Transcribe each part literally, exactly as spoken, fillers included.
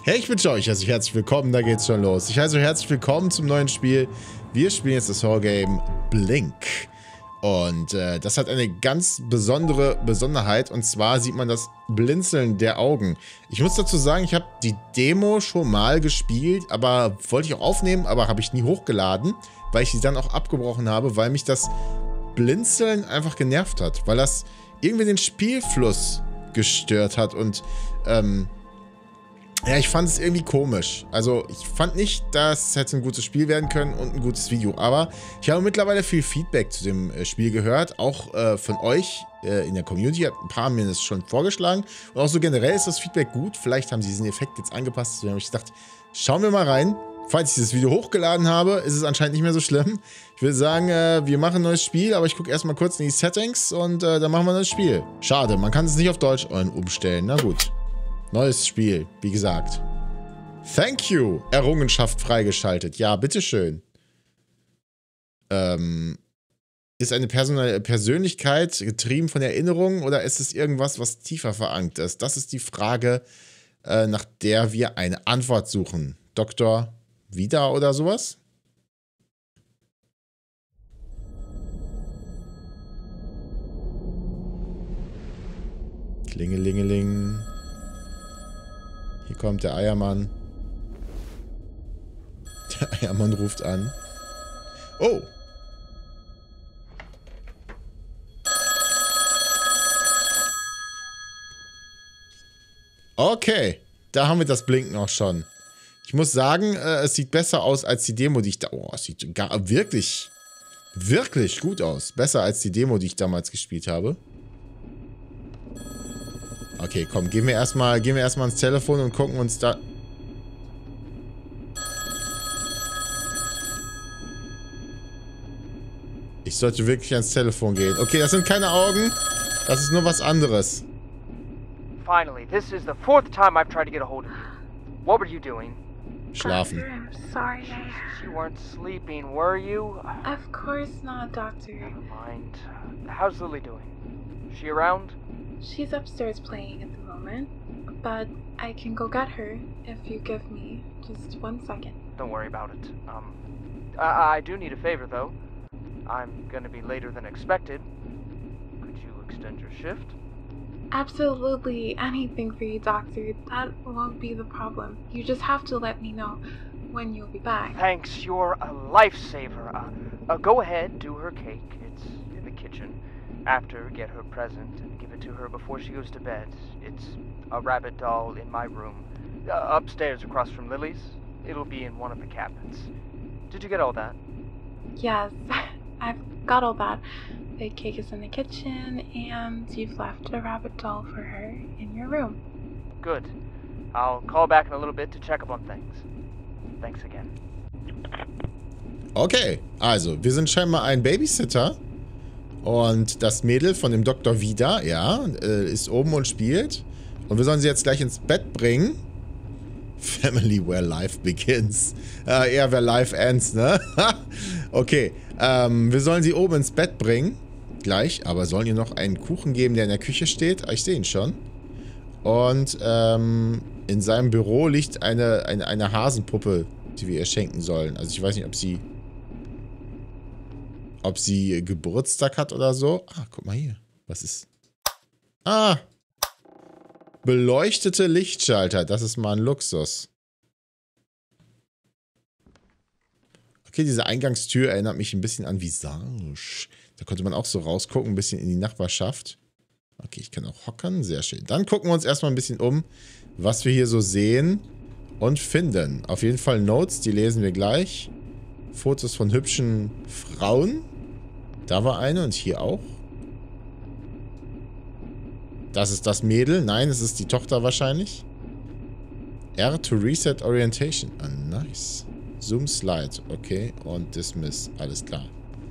Hey, ich bin euch, also herzlich willkommen, da geht's schon los. Ich heiße euch herzlich willkommen zum neuen Spiel. Wir spielen jetzt das Horror-Game Blink. Und äh, das hat eine ganz besondere Besonderheit, und zwar sieht man das Blinzeln der Augen. Ich muss dazu sagen, ich habe die Demo schon mal gespielt, aber wollte ich auch aufnehmen, aber habe ich nie hochgeladen, weil ich sie dann auch abgebrochen habe, weil mich das Blinzeln einfach genervt hat, weil das irgendwie den Spielfluss gestört hat und ähm, ja, ich fand es irgendwie komisch. Also, ich fand nicht, dass es hätte ein gutes Spiel werden können und ein gutes Video. Aber ich habe mittlerweile viel Feedback zu dem äh, Spiel gehört. Auch äh, von euch äh, in der Community. Hat ein paar mir das schon vorgeschlagen. Und auch so generell ist das Feedback gut. Vielleicht haben sie diesen Effekt jetzt angepasst. Deswegen habe ich gedacht, schauen wir mal rein. Falls ich dieses Video hochgeladen habe, ist es anscheinend nicht mehr so schlimm. Ich würde sagen, äh, wir machen ein neues Spiel. Aber ich gucke erstmal kurz in die Settings und äh, dann machen wir ein neues Spiel. Schade, man kann es nicht auf Deutsch umstellen. Na gut. Neues Spiel, wie gesagt. Thank you. Errungenschaft freigeschaltet. Ja, bitteschön. Ähm, ist eine Person Persönlichkeit getrieben von Erinnerungen oder ist es irgendwas, was tiefer verankert ist? Das ist die Frage, äh, nach der wir eine Antwort suchen. Doktor Vida oder sowas? Klingelingeling. Hier kommt der Eiermann. Der Eiermann ruft an. Oh! Okay, da haben wir das Blinken auch schon. Ich muss sagen, äh, es sieht besser aus als die Demo, die ich da... Oh, es sieht gar, wirklich, wirklich gut aus. Besser als die Demo, die ich damals gespielt habe. Okay, komm, gehen wir erstmal, gehen wir erstmal ans Telefon und gucken uns da... Ich sollte wirklich ans Telefon gehen. Okay, das sind keine Augen. Das ist nur was anderes. Finally, this is the fourth time I've tried to get a hold of you. What were you doing? Schlafen. Doctor, I'm sorry. Jesus, you weren't sleeping, were you? Of course not, Doctor. Never mind. How's Lily doing? Is she around? She's upstairs playing at the moment, but I can go get her if you give me just one second. Don't worry about it. Um, I, I do need a favor, though. I'm gonna be later than expected. Could you extend your shift? Absolutely anything for you, Doctor. That won't be the problem. You just have to let me know when you'll be back. Thanks, you're a lifesaver. Uh, uh, go ahead, do her cake. It's in the kitchen. After, get her present and give it to her before she goes to bed. It's a rabbit doll in my room. Uh, upstairs across from Lily's. It'll be in one of the cabinets. Did you get all that? Yes, I've got all that. The cake is in the kitchen, and you've left a rabbit doll for her in your room. Good. I'll call back in a little bit to check up on things. Thanks again. Okay, also, wir sind scheinbar ein Babysitter. Und das Mädel von dem Doktor Vida, ja, ist oben und spielt. Und wir sollen sie jetzt gleich ins Bett bringen. Family where life begins. Äh, eher where life ends, ne? Okay, ähm, wir sollen sie oben ins Bett bringen. Gleich, aber sollen ihr noch einen Kuchen geben, der in der Küche steht? Ich sehe ihn schon. Und ähm, in seinem Büro liegt eine, eine, eine Hasenpuppe, die wir ihr schenken sollen. Also ich weiß nicht, ob sie... Ob sie Geburtstag hat oder so. Ah, guck mal hier. Was ist... Ah! Beleuchtete Lichtschalter. Das ist mal ein Luxus. Okay, diese Eingangstür erinnert mich ein bisschen an Visage. Da konnte man auch so rausgucken, ein bisschen in die Nachbarschaft. Okay, ich kann auch hockern. Sehr schön. Dann gucken wir uns erstmal ein bisschen um, was wir hier so sehen und finden. Auf jeden Fall Notes, die lesen wir gleich. Fotos von hübschen Frauen. Da war eine und hier auch. Das ist das Mädel. Nein, es ist die Tochter wahrscheinlich. R to reset orientation. Ah, nice. Zoom Slide. Okay. Und Dismiss. Alles klar.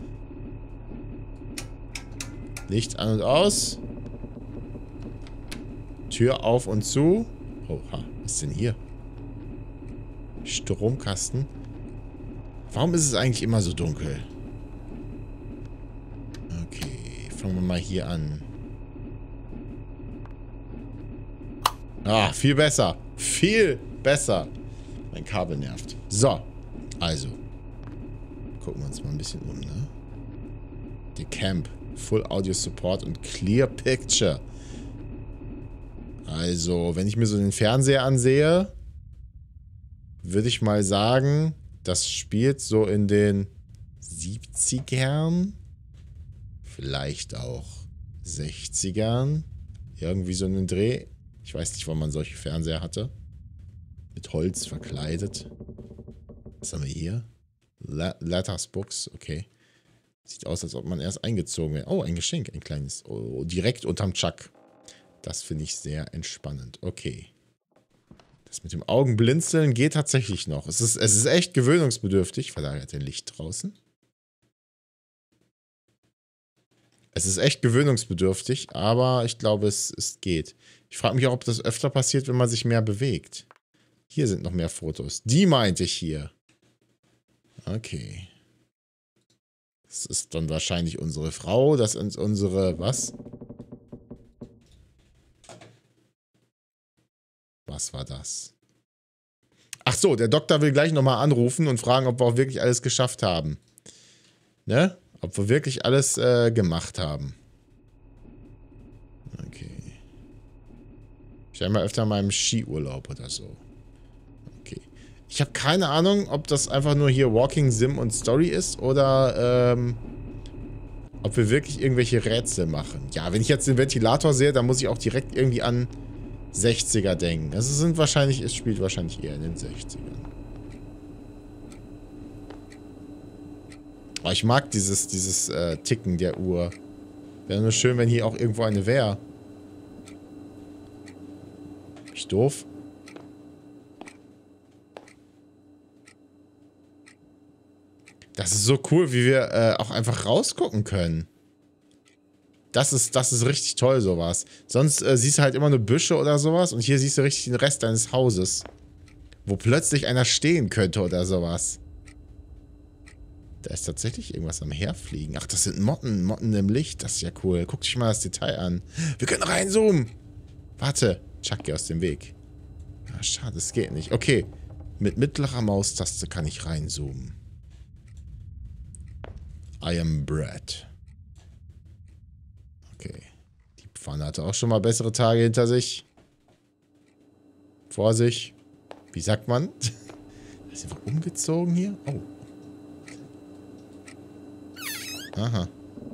Licht an und aus. Tür auf und zu. Oha. Was ist denn hier? Stromkasten. Warum ist es eigentlich immer so dunkel? Okay. Fangen wir mal hier an. Ah, viel besser. Viel Besser. Mein Kabel nervt. So. Also. Gucken wir uns mal ein bisschen um, ne? Die Camp. Full Audio Support und Clear Picture. Also, wenn ich mir so den Fernseher ansehe, würde ich mal sagen, das spielt so in den siebzigern. Vielleicht auch sechzigern. Irgendwie so einen Dreh. Ich weiß nicht, wann man solche Fernseher hatte. Mit Holz verkleidet. Was haben wir hier? La Letters Books, okay. Sieht aus, als ob man erst eingezogen wäre. Oh, ein Geschenk, ein kleines. Oh, direkt unterm Chuck. Das finde ich sehr entspannend. Okay. Das mit dem Augenblinzeln geht tatsächlich noch. Es ist, es ist echt gewöhnungsbedürftig. Verlagert den Licht draußen. Es ist echt gewöhnungsbedürftig, aber ich glaube, es, es geht. Ich frage mich auch, ob das öfter passiert, wenn man sich mehr bewegt. Hier sind noch mehr Fotos. Die meinte ich hier. Okay. Das ist dann wahrscheinlich unsere Frau. Das ist unsere... Was? Was war das? Ach so, der Doktor will gleich nochmal anrufen und fragen, ob wir auch wirklich alles geschafft haben. Ne? Ob wir wirklich alles äh, gemacht haben. Okay. Ich war immer öfter in meinem Skiurlaub oder so. Okay. Ich habe keine Ahnung, ob das einfach nur hier Walking Sim und Story ist oder ähm, ob wir wirklich irgendwelche Rätsel machen. Ja, wenn ich jetzt den Ventilator sehe, dann muss ich auch direkt irgendwie an sechziger denken. Also es sind wahrscheinlich, es spielt wahrscheinlich eher in den sechzigern. Oh, ich mag dieses, dieses äh, Ticken der Uhr. Wäre nur schön, wenn hier auch irgendwo eine wäre. Ich doof. Das ist so cool, wie wir äh, auch einfach rausgucken können. Das ist, das ist richtig toll, sowas. Sonst äh, siehst du halt immer nur Büsche oder sowas und hier siehst du richtig den Rest deines Hauses. Wo plötzlich einer stehen könnte oder sowas. Da ist tatsächlich irgendwas am Herfliegen. Ach, das sind Motten. Motten im Licht. Das ist ja cool. Guck dich mal das Detail an. Wir können reinzoomen. Warte. Chuck, geh aus dem Weg. Ja, schade, es geht nicht. Okay. Mit mittlerer Maustaste kann ich reinzoomen. I am Brad. Okay. Die Pfanne hatte auch schon mal bessere Tage hinter sich. Vor sich. Wie sagt man? Ist einfach umgezogen hier? Oh. Aha.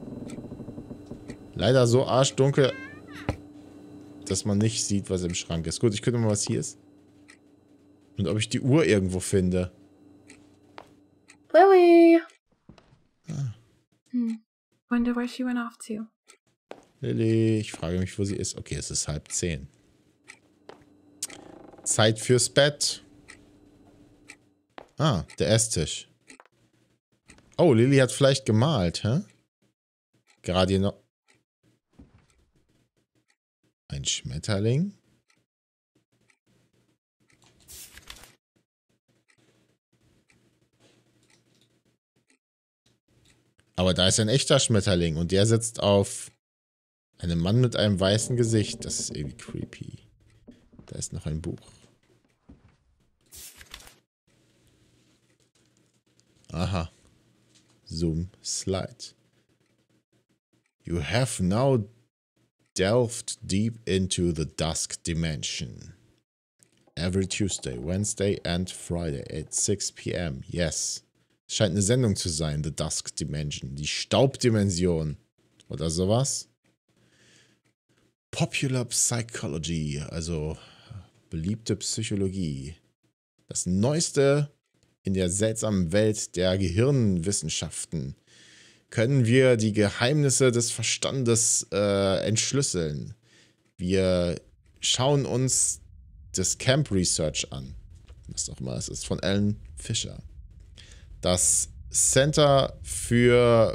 Leider so arschdunkel, dass man nicht sieht, was im Schrank ist. Gut, ich gucke mal, was hier ist. Und ob ich die Uhr irgendwo finde. Lily! Ah. Hm. Wonder where she went off to. Lily, ich frage mich, wo sie ist. Okay, es ist halb zehn. Zeit fürs Bett. Ah, der Esstisch. Oh, Lily hat vielleicht gemalt, hä? Gerade hier noch... Ein Schmetterling? Aber da ist ein echter Schmetterling und der sitzt auf einem Mann mit einem weißen Gesicht. Das ist irgendwie creepy. Da ist noch ein Buch. Aha. Zoom slide. You have now delved deep into the dusk dimension. Every Tuesday, Wednesday and Friday at six p m Yes. Es scheint eine Sendung zu sein, The Dusk Dimension. Die Staubdimension. Oder sowas. Popular Psychology, also beliebte Psychologie. Das Neueste in der seltsamen Welt der Gehirnwissenschaften. Können wir die Geheimnisse des Verstandes äh, entschlüsseln. Wir schauen uns das Camp Research an. Was auch immer es ist, von Alan Fisher. Das Center für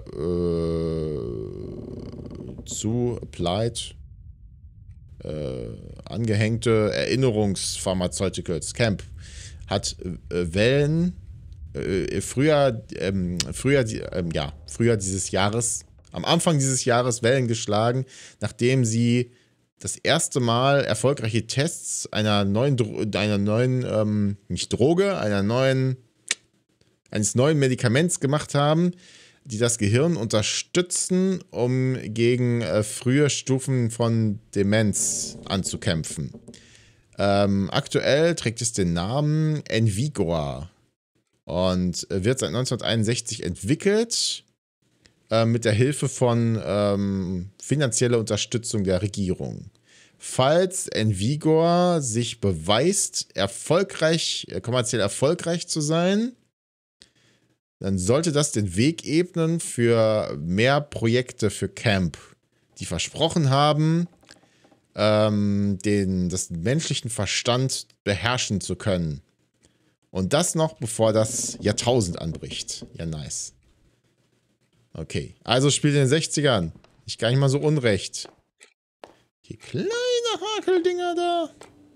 äh, zu Applied äh, angehängte Erinnerungspharmaceuticals Camp hat äh, Wellen äh, früher, ähm, früher, ähm, ja, früher dieses Jahres, am Anfang dieses Jahres Wellen geschlagen, nachdem sie das erste Mal erfolgreiche Tests einer neuen, Dro einer neuen, ähm, nicht Droge, einer neuen, eines neuen Medikaments gemacht haben, die das Gehirn unterstützen, um gegen äh, frühe Stufen von Demenz anzukämpfen. Ähm, aktuell trägt es den Namen Envigor und wird seit neunzehnhunderteinundsechzig entwickelt äh, mit der Hilfe von ähm, finanzieller Unterstützung der Regierung. Falls Envigor sich beweist, erfolgreich, äh, kommerziell erfolgreich zu sein, dann sollte das den Weg ebnen für mehr Projekte für Camp, die versprochen haben, ähm, den, das menschlichen Verstand beherrschen zu können. Und das noch, bevor das Jahrtausend anbricht. Ja, nice. Okay, also spielt in den sechzigern. Nicht gar nicht mal so unrecht. Die kleine Hakeldinger da.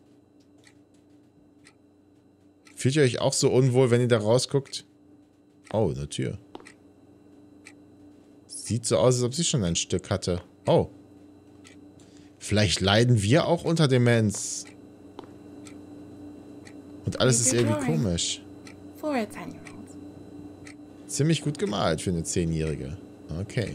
Fühlt ihr euch auch so unwohl, wenn ihr da rausguckt? Oh, eine Tür. Sieht so aus, als ob sie schon ein Stück hatte. Oh. Vielleicht leiden wir auch unter Demenz. Und alles ist irgendwie komisch. Ziemlich gut gemalt für eine Zehnjährige. Okay.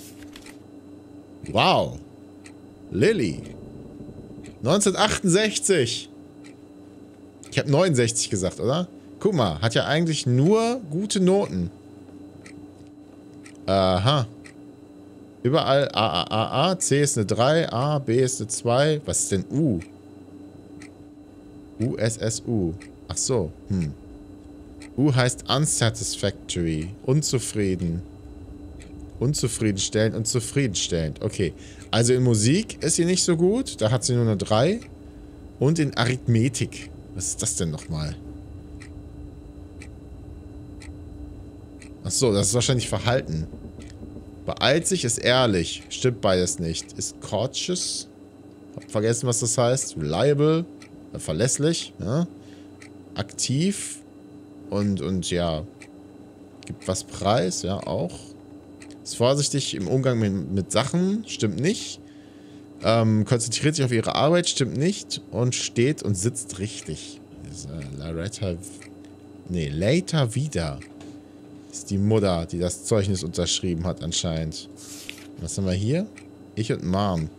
Wow. Lilly. neunzehnhundertachtundsechzig. Ich habe neunundsechzig gesagt, oder? Guck mal, hat ja eigentlich nur gute Noten. Aha. Überall A, A, A, A, C ist eine drei, A, B ist eine zwei. Was ist denn U? U, S, S, U. Ach so, hm. U heißt unsatisfactory, unzufrieden. Unzufriedenstellend und zufriedenstellend. Okay, also in Musik ist sie nicht so gut. Da hat sie nur eine drei. Und in Arithmetik. Was ist das denn nochmal? Achso, das ist wahrscheinlich Verhalten. Beeilt sich, ist ehrlich. Stimmt beides nicht. Ist cautious. Hab vergessen, was das heißt. Reliable. Verlässlich. Ja. Aktiv. Und, und ja. Gibt was preis. Ja, auch. Ist vorsichtig im Umgang mit, mit Sachen. Stimmt nicht. Ähm, konzentriert sich auf ihre Arbeit. Stimmt nicht. Und steht und sitzt richtig. Ist, äh, Laretta. Nee, later wieder. Ist die Mutter, die das Zeugnis unterschrieben hat anscheinend. Was haben wir hier? Ich und Mom.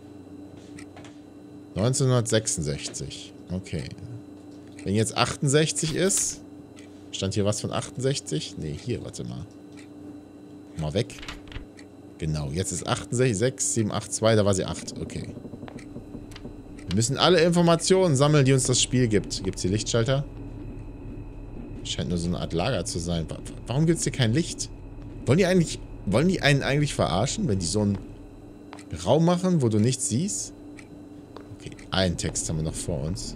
neunzehnhundertsechsundsechzig. Okay. Wenn jetzt achtundsechzig ist... Stand hier was von achtundsechzig? Nee, hier, warte mal. Mal weg. Genau, jetzt ist achtundsechzig, sechs, sieben, acht, zwei, da war sie acht. Okay. Wir müssen alle Informationen sammeln, die uns das Spiel gibt. Gibt es hier Lichtschalter? Scheint nur so eine Art Lager zu sein. Warum gibt es hier kein Licht? Wollen die eigentlich, wollen die einen eigentlich verarschen, wenn die so einen Raum machen, wo du nichts siehst? Okay, einen Text haben wir noch vor uns.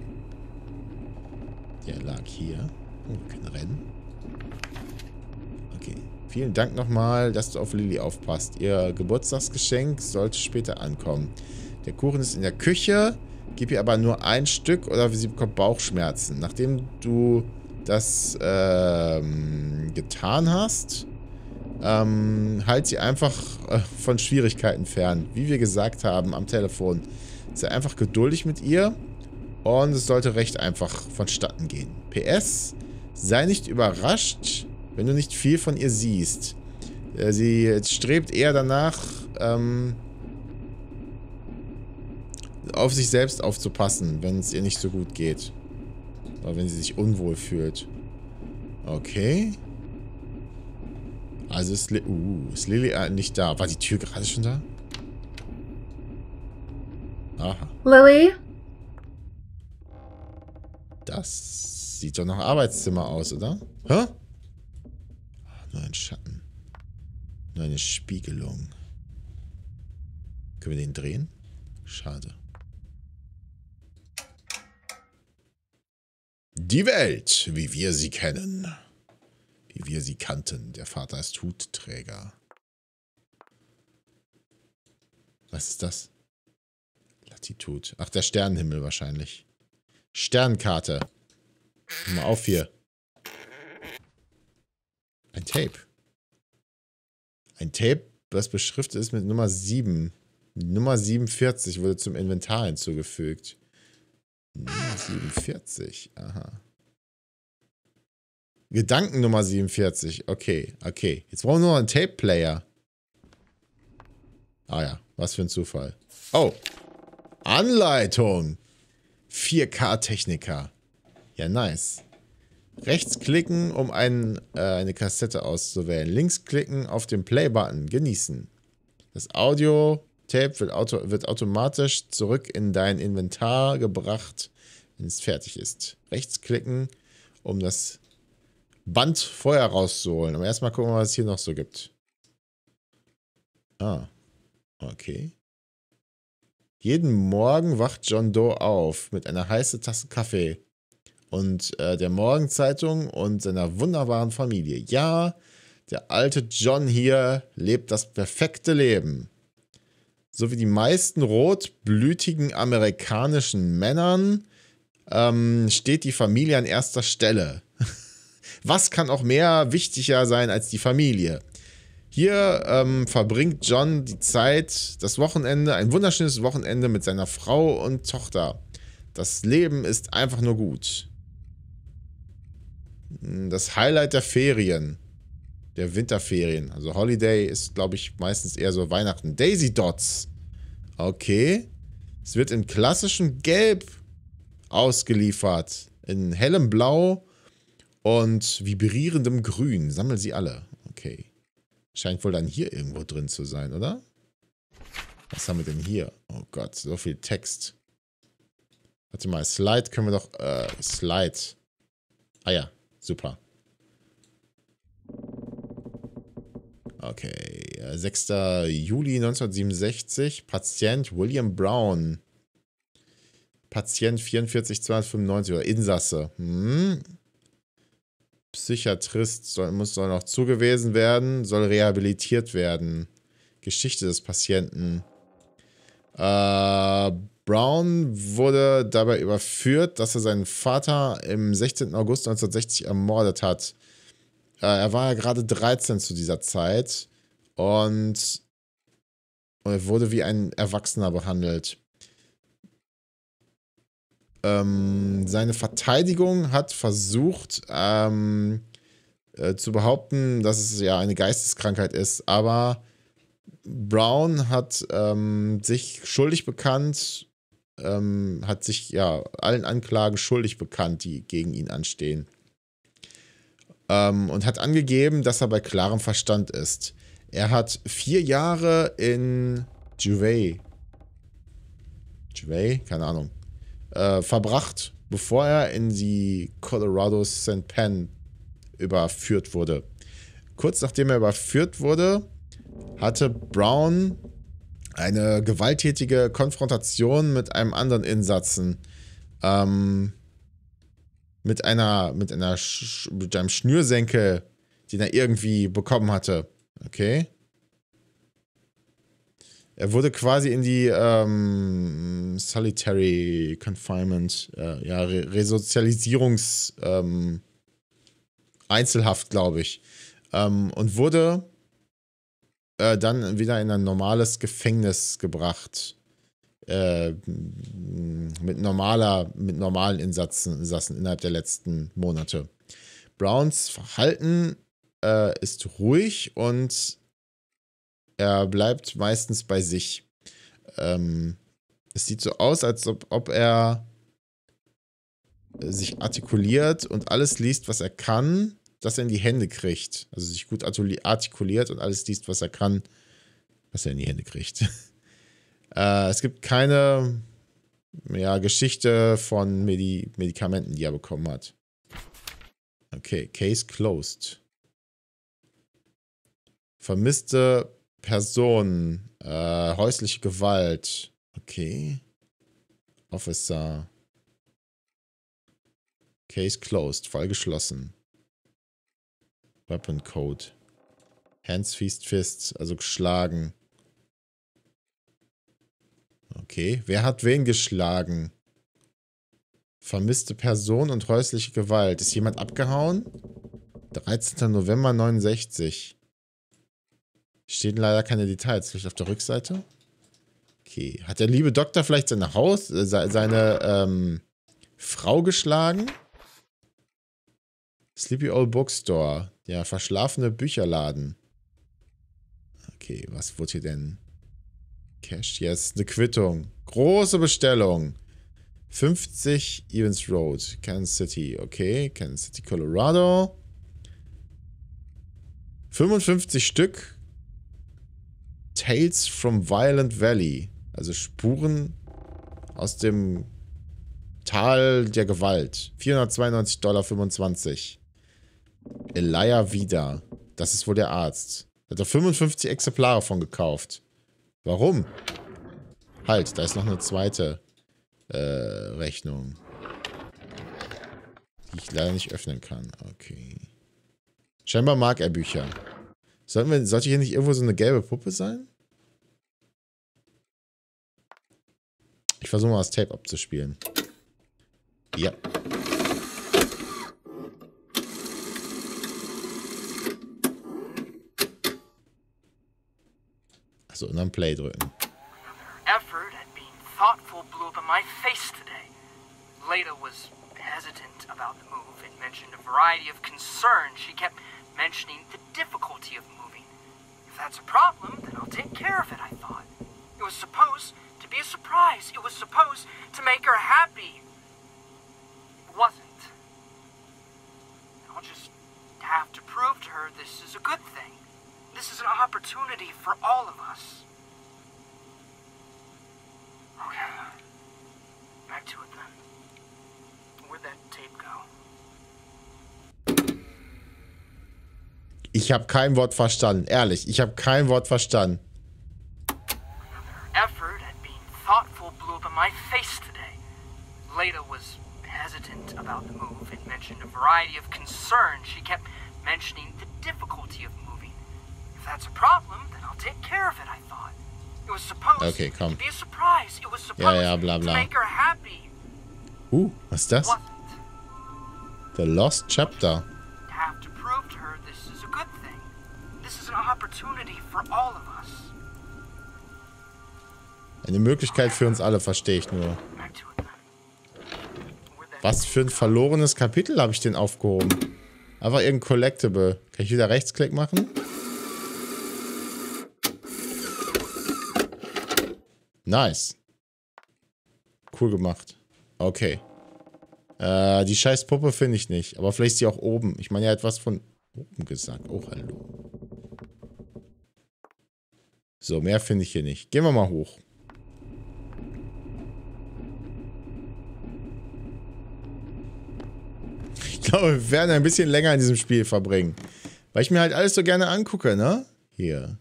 Der lag hier. Oh, wir können rennen. Okay. Vielen Dank nochmal, dass du auf Lilly aufpasst. Ihr Geburtstagsgeschenk sollte später ankommen. Der Kuchen ist in der Küche. Gib ihr aber nur ein Stück oder sie bekommt Bauchschmerzen. Nachdem du das ähm, getan hast, ähm, halt sie einfach äh, von Schwierigkeiten fern. Wie wir gesagt haben am Telefon. Sei einfach geduldig mit ihr und es sollte recht einfach vonstatten gehen. P S. Sei nicht überrascht, wenn du nicht viel von ihr siehst. Äh, sie strebt eher danach, ähm, auf sich selbst aufzupassen, wenn es ihr nicht so gut geht. Oder wenn sie sich unwohl fühlt. Okay. Also ist, Li uh, ist Lilly nicht da. War die Tür gerade schon da? Aha. Lilly? Das sieht doch nach Arbeitszimmer aus, oder? Hä? Nur ein Schatten. Nur eine Spiegelung. Können wir den drehen? Schade. Die Welt, wie wir sie kennen. Wie wir sie kannten. Der Vater ist Hutträger. Was ist das? Latitud. Ach, der Sternenhimmel wahrscheinlich. Sternkarte. Mal auf hier. Ein Tape. Ein Tape, das beschriftet ist mit Nummer sieben. Nummer siebenundvierzig wurde zum Inventar hinzugefügt. Nummer siebenundvierzig, aha. Gedanken Nummer siebenundvierzig, okay, okay. Jetzt brauchen wir nur einen Tape-Player. Ah ja, was für ein Zufall. Oh, Anleitung. vier K-Techniker. Ja, nice. Rechts klicken, um ein, äh, eine Kassette auszuwählen. Links klicken auf den Play-Button. Genießen. Das Audio-Tape wird, auto wird automatisch zurück in dein Inventar gebracht, wenn es fertig ist. Rechts klicken, um das Band vorher rauszuholen. Aber erstmal gucken wir, was es hier noch so gibt. Ah. Okay. Jeden Morgen wacht John Doe auf mit einer heißen Tasse Kaffee und äh, der Morgenzeitung und seiner wunderbaren Familie. Ja, der alte John hier lebt das perfekte Leben. So wie die meisten rotblütigen amerikanischen Männern ähm, steht die Familie an erster Stelle. Was kann auch mehr wichtiger sein als die Familie? Hier ähm, verbringt John die Zeit, das Wochenende, ein wunderschönes Wochenende mit seiner Frau und Tochter. Das Leben ist einfach nur gut. Das Highlight der Ferien. Der Winterferien. Also Holiday ist, glaube ich, meistens eher so Weihnachten. Daisy Dots. Okay. Es wird in klassischem Gelb ausgeliefert. In hellem Blau und vibrierendem Grün. Sammel sie alle. Okay. Scheint wohl dann hier irgendwo drin zu sein, oder? Was haben wir denn hier? Oh Gott, so viel Text. Warte mal, Slide können wir doch... Äh, Slide. Ah ja, super. Okay, sechster Juli neunzehnhundertsiebenundsechzig. Patient William Brown. Patient vierundvierzig zweihundertfünfundneunzig oder Insasse. Hm. Psychiatrist soll, muss, soll noch zugewiesen werden, soll rehabilitiert werden. Geschichte des Patienten. Äh, Brown wurde dabei überführt, dass er seinen Vater im sechzehnten August neunzehnhundertsechzig ermordet hat. Äh, er war ja gerade dreizehn zu dieser Zeit und, und er wurde wie ein Erwachsener behandelt. Ähm, seine Verteidigung hat versucht ähm, äh, zu behaupten, dass es ja eine Geisteskrankheit ist, aber Brown hat ähm, sich schuldig bekannt, ähm, hat sich ja allen Anklagen schuldig bekannt, die gegen ihn anstehen. Ähm, und hat angegeben, dass er bei klarem Verstand ist. Er hat vier Jahre in Juve, Juve, keine Ahnung, Äh, verbracht, bevor er in die Colorado Saint Pen überführt wurde. Kurz nachdem er überführt wurde, hatte Brown eine gewalttätige Konfrontation mit einem anderen Insassen. Ähm, mit einer, mit einer, Sch mit einem Schnürsenkel, den er irgendwie bekommen hatte. Okay. Er wurde quasi in die ähm, Solitary Confinement, äh, ja, Re Resozialisierungs ähm, Einzelhaft, glaube ich. Ähm, und wurde äh, dann wieder in ein normales Gefängnis gebracht. Äh, mit normaler, mit normalen Insassen, Insassen innerhalb der letzten Monate. Browns Verhalten äh, ist ruhig und er bleibt meistens bei sich. Ähm, es sieht so aus, als ob, ob er sich artikuliert und alles liest, was er kann, dass er in die Hände kriegt. Also sich gut artikuliert und alles liest, was er kann, was er in die Hände kriegt. äh, es gibt keine ja, Geschichte von Medi Medikamenten, die er bekommen hat. Okay, Case closed. Vermisste Person, äh, häusliche Gewalt. Okay. Officer. Case closed, Fall geschlossen. Weapon Code. Hands, Fist, Fists, also geschlagen. Okay, wer hat wen geschlagen? Vermisste Person und häusliche Gewalt. Ist jemand abgehauen? dreizehnter November neunundsechzig. Stehen leider keine Details. Vielleicht auf der Rückseite? Okay. Hat der liebe Doktor vielleicht seine Haus, äh, seine ähm, Frau geschlagen? Sleepy Old Bookstore. Der verschlafene Bücherladen. Okay, was wurde hier denn? Cash, jetzt eine Quittung. Große Bestellung. fünfzig Evans Road, Kansas City. Okay, Kansas City, Colorado. fünfundfünfzig Stück. Tales from Violent Valley. Also Spuren aus dem Tal der Gewalt. vierhundertzweiundneunzig Komma fünfundzwanzig Dollar. Elia Vida. Das ist wohl der Arzt. Da hat er fünfundfünfzig Exemplare von gekauft. Warum? Halt, da ist noch eine zweite äh, Rechnung. Die ich leider nicht öffnen kann. Okay. Scheinbar mag er Bücher. Sollten wir, sollte hier nicht irgendwo so eine gelbe Puppe sein? Ich versuche mal das Tape abzuspielen. Ja. Achso, und dann Play drücken. Effort at being thoughtful blew up in my face today. Leda was hesitant about the move and mentioned a variety of concerns. She kept mentioning the difficulty of moving. If that's a problem, then I'll take care of it, I thought. It was supposed to be a surprise. It was supposed to make her happy. It wasn't. I'll just have to prove to her this is a good thing. This is an opportunity for all of us. Okay. Back to it then. Where'd that tape go? Ich habe kein Wort verstanden. Ehrlich, ich habe kein Wort verstanden. Effort at being thoughtful blew up in my face today. Leda was hesitant about the move and mentioned a variety of concerns. She kept mentioning the difficulty of moving. If that's a problem, then I'll take care of it, I thought. It was supposed Okay, komm. to be a surprise. It was supposed Ja, ja, bla, bla. to make her happy. Uh, was ist das? Wasn't. The Lost Chapter. Have to prove to her this is a good thing. This is an opportunity for all of us. Eine Möglichkeit für uns alle, verstehe ich nur. Back to it then. Where'd that Was für ein verlorenes Kapitel habe ich denn aufgehoben? Einfach irgendein Collectible. Kann ich wieder Rechtsklick machen? Nice. Cool gemacht. Okay. Äh, die scheiß Puppe finde ich nicht. Aber vielleicht ist sie auch oben. Ich meine, er hat was von oben gesagt. Oh, hallo. So, mehr finde ich hier nicht. Gehen wir mal hoch. Ich glaube, wir werden ein bisschen länger in diesem Spiel verbringen. Weil ich mir halt alles so gerne angucke, ne? Hier.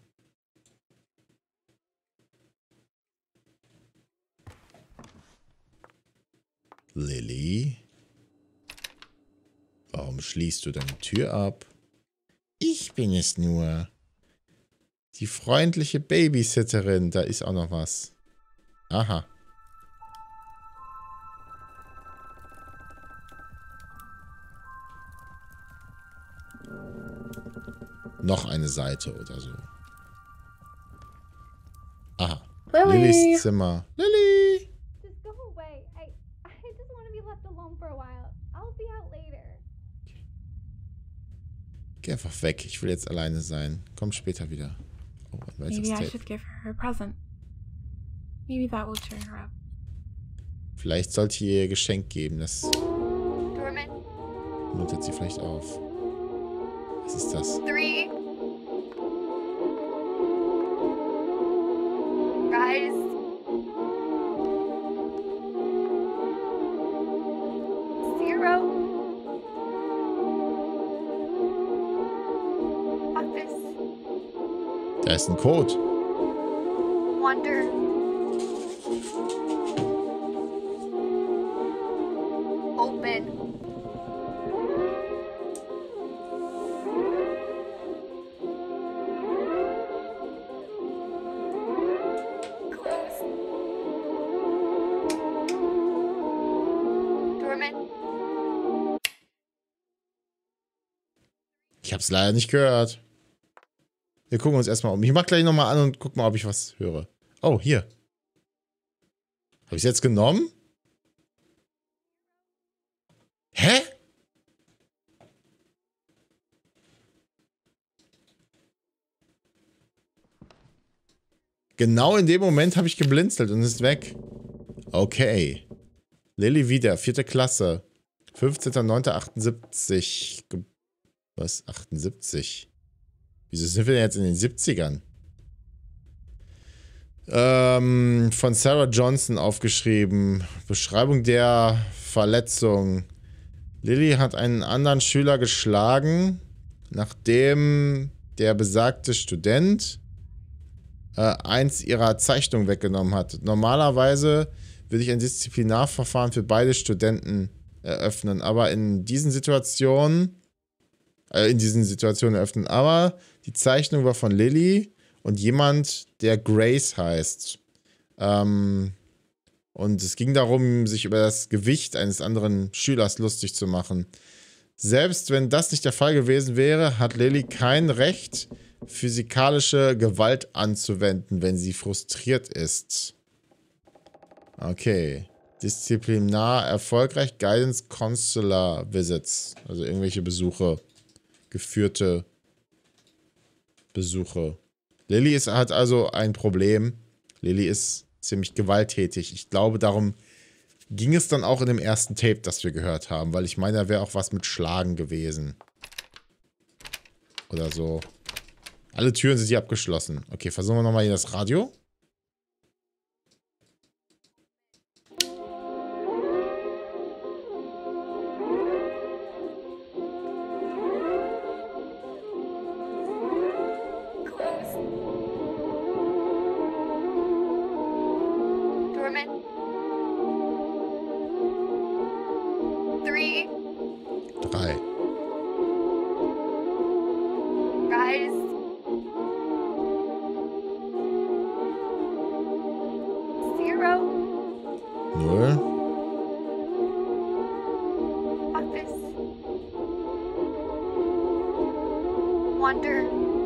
Lily? Warum schließt du deine Tür ab? Ich bin es nur. Die freundliche Babysitterin. Da ist auch noch was. Aha. Noch eine Seite oder so. Aha. Lily. Lillys Zimmer. Lily! Just go away. I I just want to be left alone for a while. I'll be out later. Geh einfach weg. Ich will jetzt alleine sein. Komm später wieder. Oh, ein weiteres Maybe I Tape. should give her her present. Maybe that will cheer her up. Vielleicht sollte ich ihr Geschenk geben. Das Dorman, muntert sie vielleicht auf. Was ist das? three. Rise. Zero. Office. Da ist ein Code. Wonder. Open. Close. Dorman. Ich hab's leider nicht gehört. Wir gucken uns erstmal um. Ich mach gleich nochmal an und guck mal, ob ich was höre. Oh, hier. Habe ich es jetzt genommen? Hä? Genau in dem Moment habe ich geblinzelt und ist weg. Okay. Lilly wieder, vierte Klasse. fünfzehnter neunter achtundsiebzig. Was? achtundsiebzig? Wieso sind wir denn jetzt in den siebzigern? Ähm, von Sarah Johnson aufgeschrieben. Beschreibung der Verletzung. Lilly hat einen anderen Schüler geschlagen, nachdem der besagte Student äh, eins ihrer Zeichnungen weggenommen hat. Normalerweise würde ich ein Disziplinarverfahren für beide Studenten eröffnen, aber in diesen Situationen äh, in diesen Situationen eröffnen. Aber die Zeichnung war von Lilly und jemand, der Grace heißt. Ähm, und es ging darum, sich über das Gewicht eines anderen Schülers lustig zu machen. Selbst wenn das nicht der Fall gewesen wäre, hat Lilly kein Recht, physikalische Gewalt anzuwenden, wenn sie frustriert ist. Okay. Disziplinar erfolgreich. Guidance Consular Visits. Also irgendwelche Besuche. Geführte Besuche. Lilly ist, hat also ein Problem. Lilly ist ziemlich gewalttätig. Ich glaube, darum ging es dann auch in dem ersten Tape, das wir gehört haben. Weil ich meine, da wäre auch was mit Schlagen gewesen. Oder so. Alle Türen sind hier abgeschlossen. Okay, versuchen wir nochmal hier das Radio. Drei. Null. Wonder.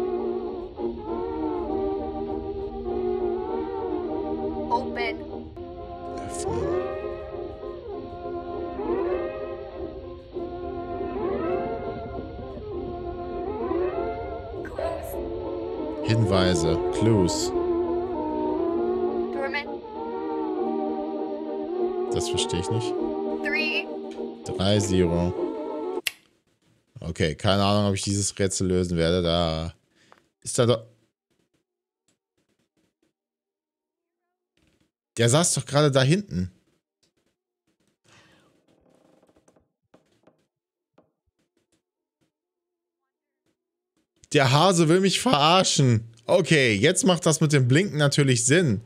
Open. Öffnen. Hinweise. Clues. Das verstehe ich nicht. drei, Zero. Okay, keine Ahnung, ob ich dieses Rätsel lösen werde. Da ist da doch... Der saß doch gerade da hinten. Der Hase will mich verarschen. Okay, jetzt macht das mit dem Blinken natürlich Sinn.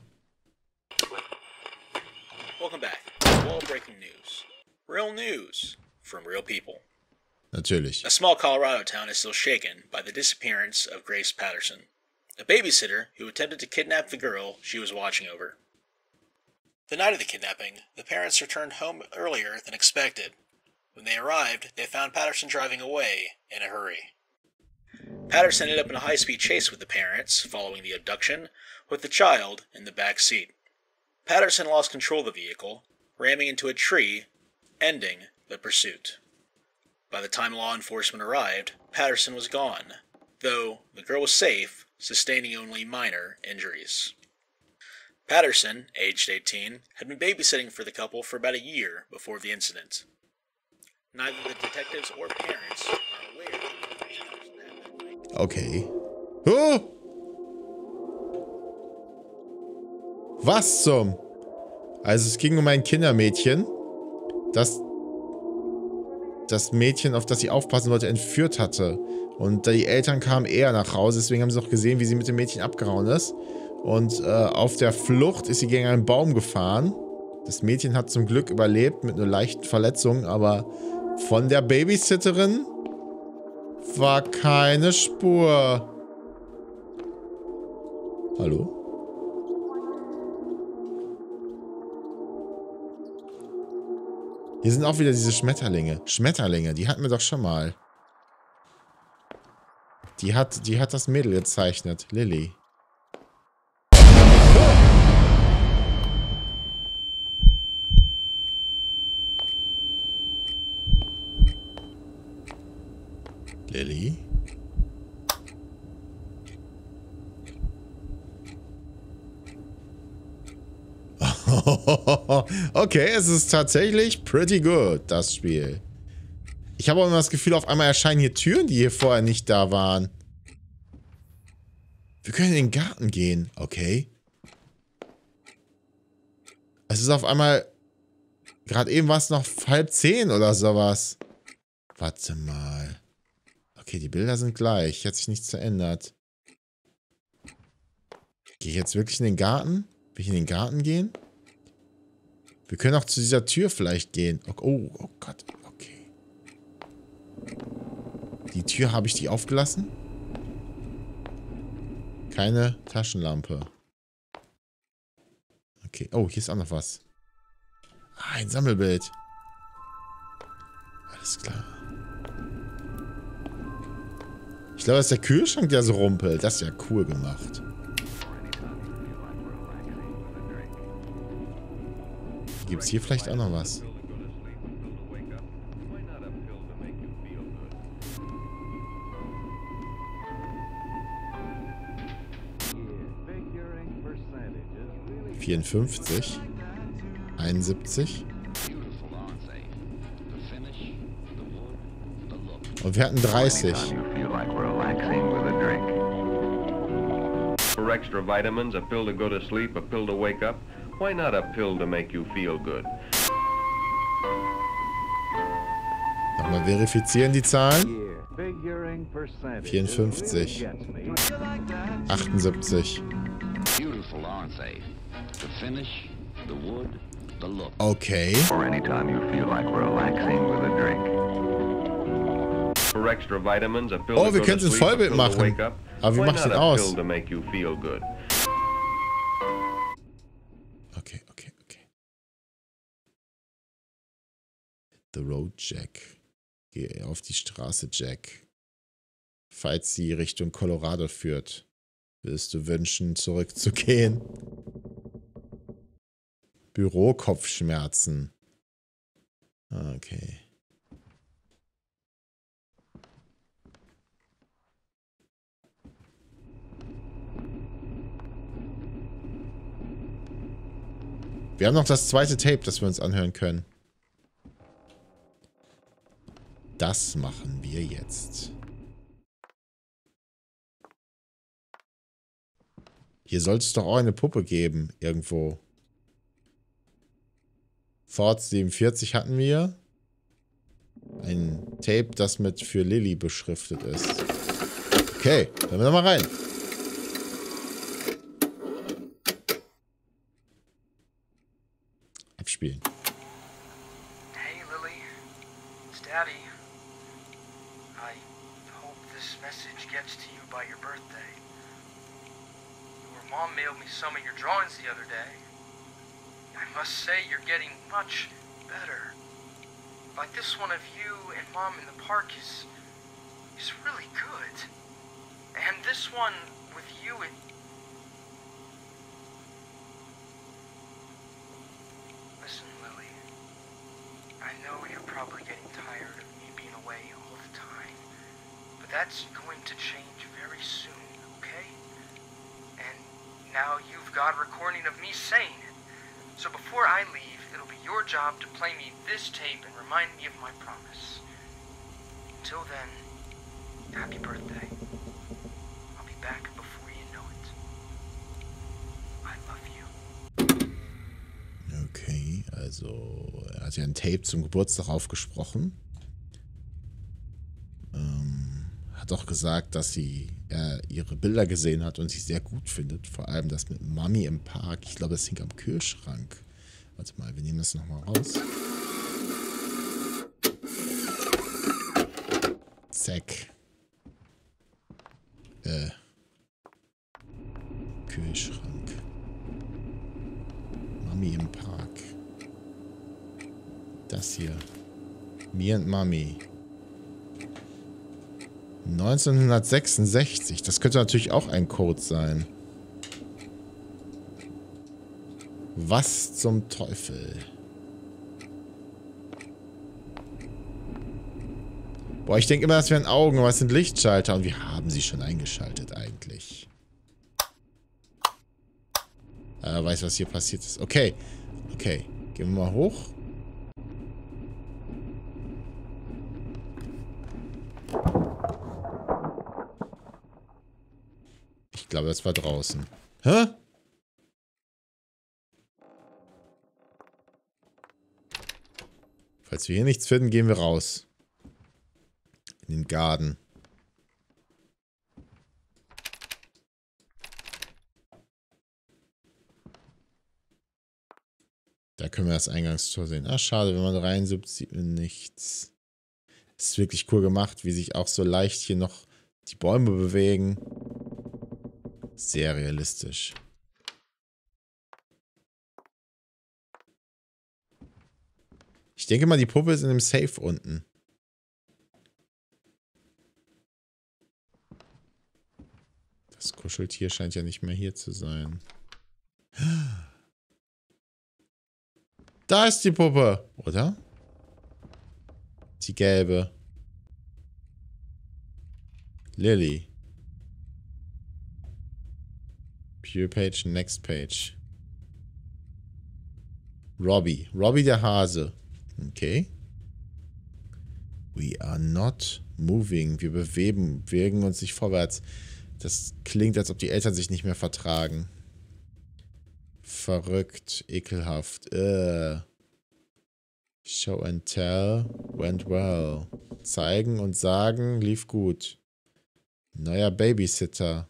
Welcome back. All breaking news. Real news from real people. Natürlich. A small Colorado town is still shaken by the disappearance of Grace Patterson, a babysitter who attempted to kidnap the girl she was watching over. The night of the kidnapping, the parents returned home earlier than expected. When they arrived, they found Patterson driving away in a hurry. Patterson ended up in a high-speed chase with the parents, following the abduction, with the child in the back seat. Patterson lost control of the vehicle, ramming into a tree, ending the pursuit. By the time law enforcement arrived, Patterson was gone, though the girl was safe, sustaining only minor injuries. Patterson, aged eighteen, had been babysitting for the couple for about a year before the incident. Neither the detectives or parents are aware of the information that happened. Okay. Oh! Was zum? Also es ging um ein Kindermädchen, das das Mädchen, auf das sie aufpassen wollte, entführt hatte. Und die Eltern kamen eher nach Hause, deswegen haben sie auch gesehen, wie sie mit dem Mädchen abgehauen ist. Und äh, auf der Flucht ist sie gegen einen Baum gefahren. Das Mädchen hat zum Glück überlebt mit nur leichten Verletzungen, aber von der Babysitterin war keine Spur. Hallo? Hier sind auch wieder diese Schmetterlinge. Schmetterlinge, die hatten wir doch schon mal. Die hat, die hat das Mädel gezeichnet. Lilly. Lilly? Okay, es ist tatsächlich pretty good, das Spiel. Ich habe auch immer das Gefühl, auf einmal erscheinen hier Türen, die hier vorher nicht da waren. Wir können in den Garten gehen. Okay. Es ist auf einmal... Gerade eben war es noch halb zehn oder sowas. Warte mal. Okay, die Bilder sind gleich. Hat sich nichts verändert. Gehe ich jetzt wirklich in den Garten? Will ich in den Garten gehen? Wir können auch zu dieser Tür vielleicht gehen. Oh, oh, oh Gott. Okay. Die Tür, habe ich die aufgelassen? Keine Taschenlampe. Okay. Oh, hier ist auch noch was. Ah, ein Sammelbild. Alles klar. Ich glaube, das ist der Kühlschrank, der so rumpelt. Das ist ja cool gemacht. Gibt es hier vielleicht auch noch was? vierundfünfzig. einundsiebzig. Und wir hatten dreißig. For extra vitamins, a pill to go to sleep, a pill to wake up. Why not a pill to make you feel good? Nochmal verifizieren die Zahlen. vierundfünfzig. achtundsiebzig. Okay. Oh, wir können es ins Vollbild machen. Aber wie macht es aus? Okay, okay, okay. The Road Jack. Geh auf die Straße, Jack. Falls sie Richtung Colorado führt, willst du wünschen, zurückzugehen? Bürokopfschmerzen. Okay. Wir haben noch das zweite Tape, das wir uns anhören können. Das machen wir jetzt. Hier sollte es doch auch eine Puppe geben, irgendwo. Ford siebenundvierzig hatten wir. Ein Tape, das mit für Lilly beschriftet ist. Okay, hören wir doch mal rein. Abspielen. Hey, Lily. It's Daddy. I hope this message gets to you by your birthday. Your mom mailed me some of your drawings the other day. I must say you're getting much better. Like this one of you and Mom in the park is is really good. And this one with you and... Listen, Lily. I know you're probably getting tired of me being away all the time. But that's going to change very soon, okay? And now you've got a recording of me saying it. So before I leave, it'll be your job to play me this tape and remind me of my promise. Until then, happy birthday. I'll be back before you know it. I love you. Okay, also er hat ja ein Tape zum Geburtstag aufgesprochen. Ähm, hat auch gesagt, dass sie er ihre Bilder gesehen hat und sie sehr gut findet. Vor allem das mit Mami im Park. Ich glaube, das hing am Kühlschrank. Warte mal, wir nehmen das nochmal raus. Zack. Äh. Kühlschrank. Mami im Park. Das hier. Me and Mami. neunzehnhundertsechsundsechzig. Das könnte natürlich auch ein Code sein. Was zum Teufel? Boah, ich denke immer, das wären Augen, aber es sind Lichtschalter. Und wir haben sie schon eingeschaltet eigentlich. Äh, weiß, was hier passiert ist. Okay. Okay. Gehen wir mal hoch. Ich glaube, das war draußen. Hä? Falls wir hier nichts finden, gehen wir raus. In den Garten. Da können wir das Eingangstor sehen. Ah, schade, wenn man reinsuppt, sieht man nichts. Ist wirklich cool gemacht, wie sich auch so leicht hier noch die Bäume bewegen. Sehr realistisch. Ich denke mal, die Puppe ist in dem Safe unten. Das Kuscheltier scheint ja nicht mehr hier zu sein. Da ist die Puppe, oder? Die gelbe. Lily. Pure Page, Next Page. Robbie. Robbie der Hase. Okay. We are not moving. Wir bewegen, bewegen uns nicht vorwärts. Das klingt, als ob die Eltern sich nicht mehr vertragen. Verrückt, ekelhaft. Uh. Show and tell went well. Zeigen und sagen lief gut. Neuer Babysitter.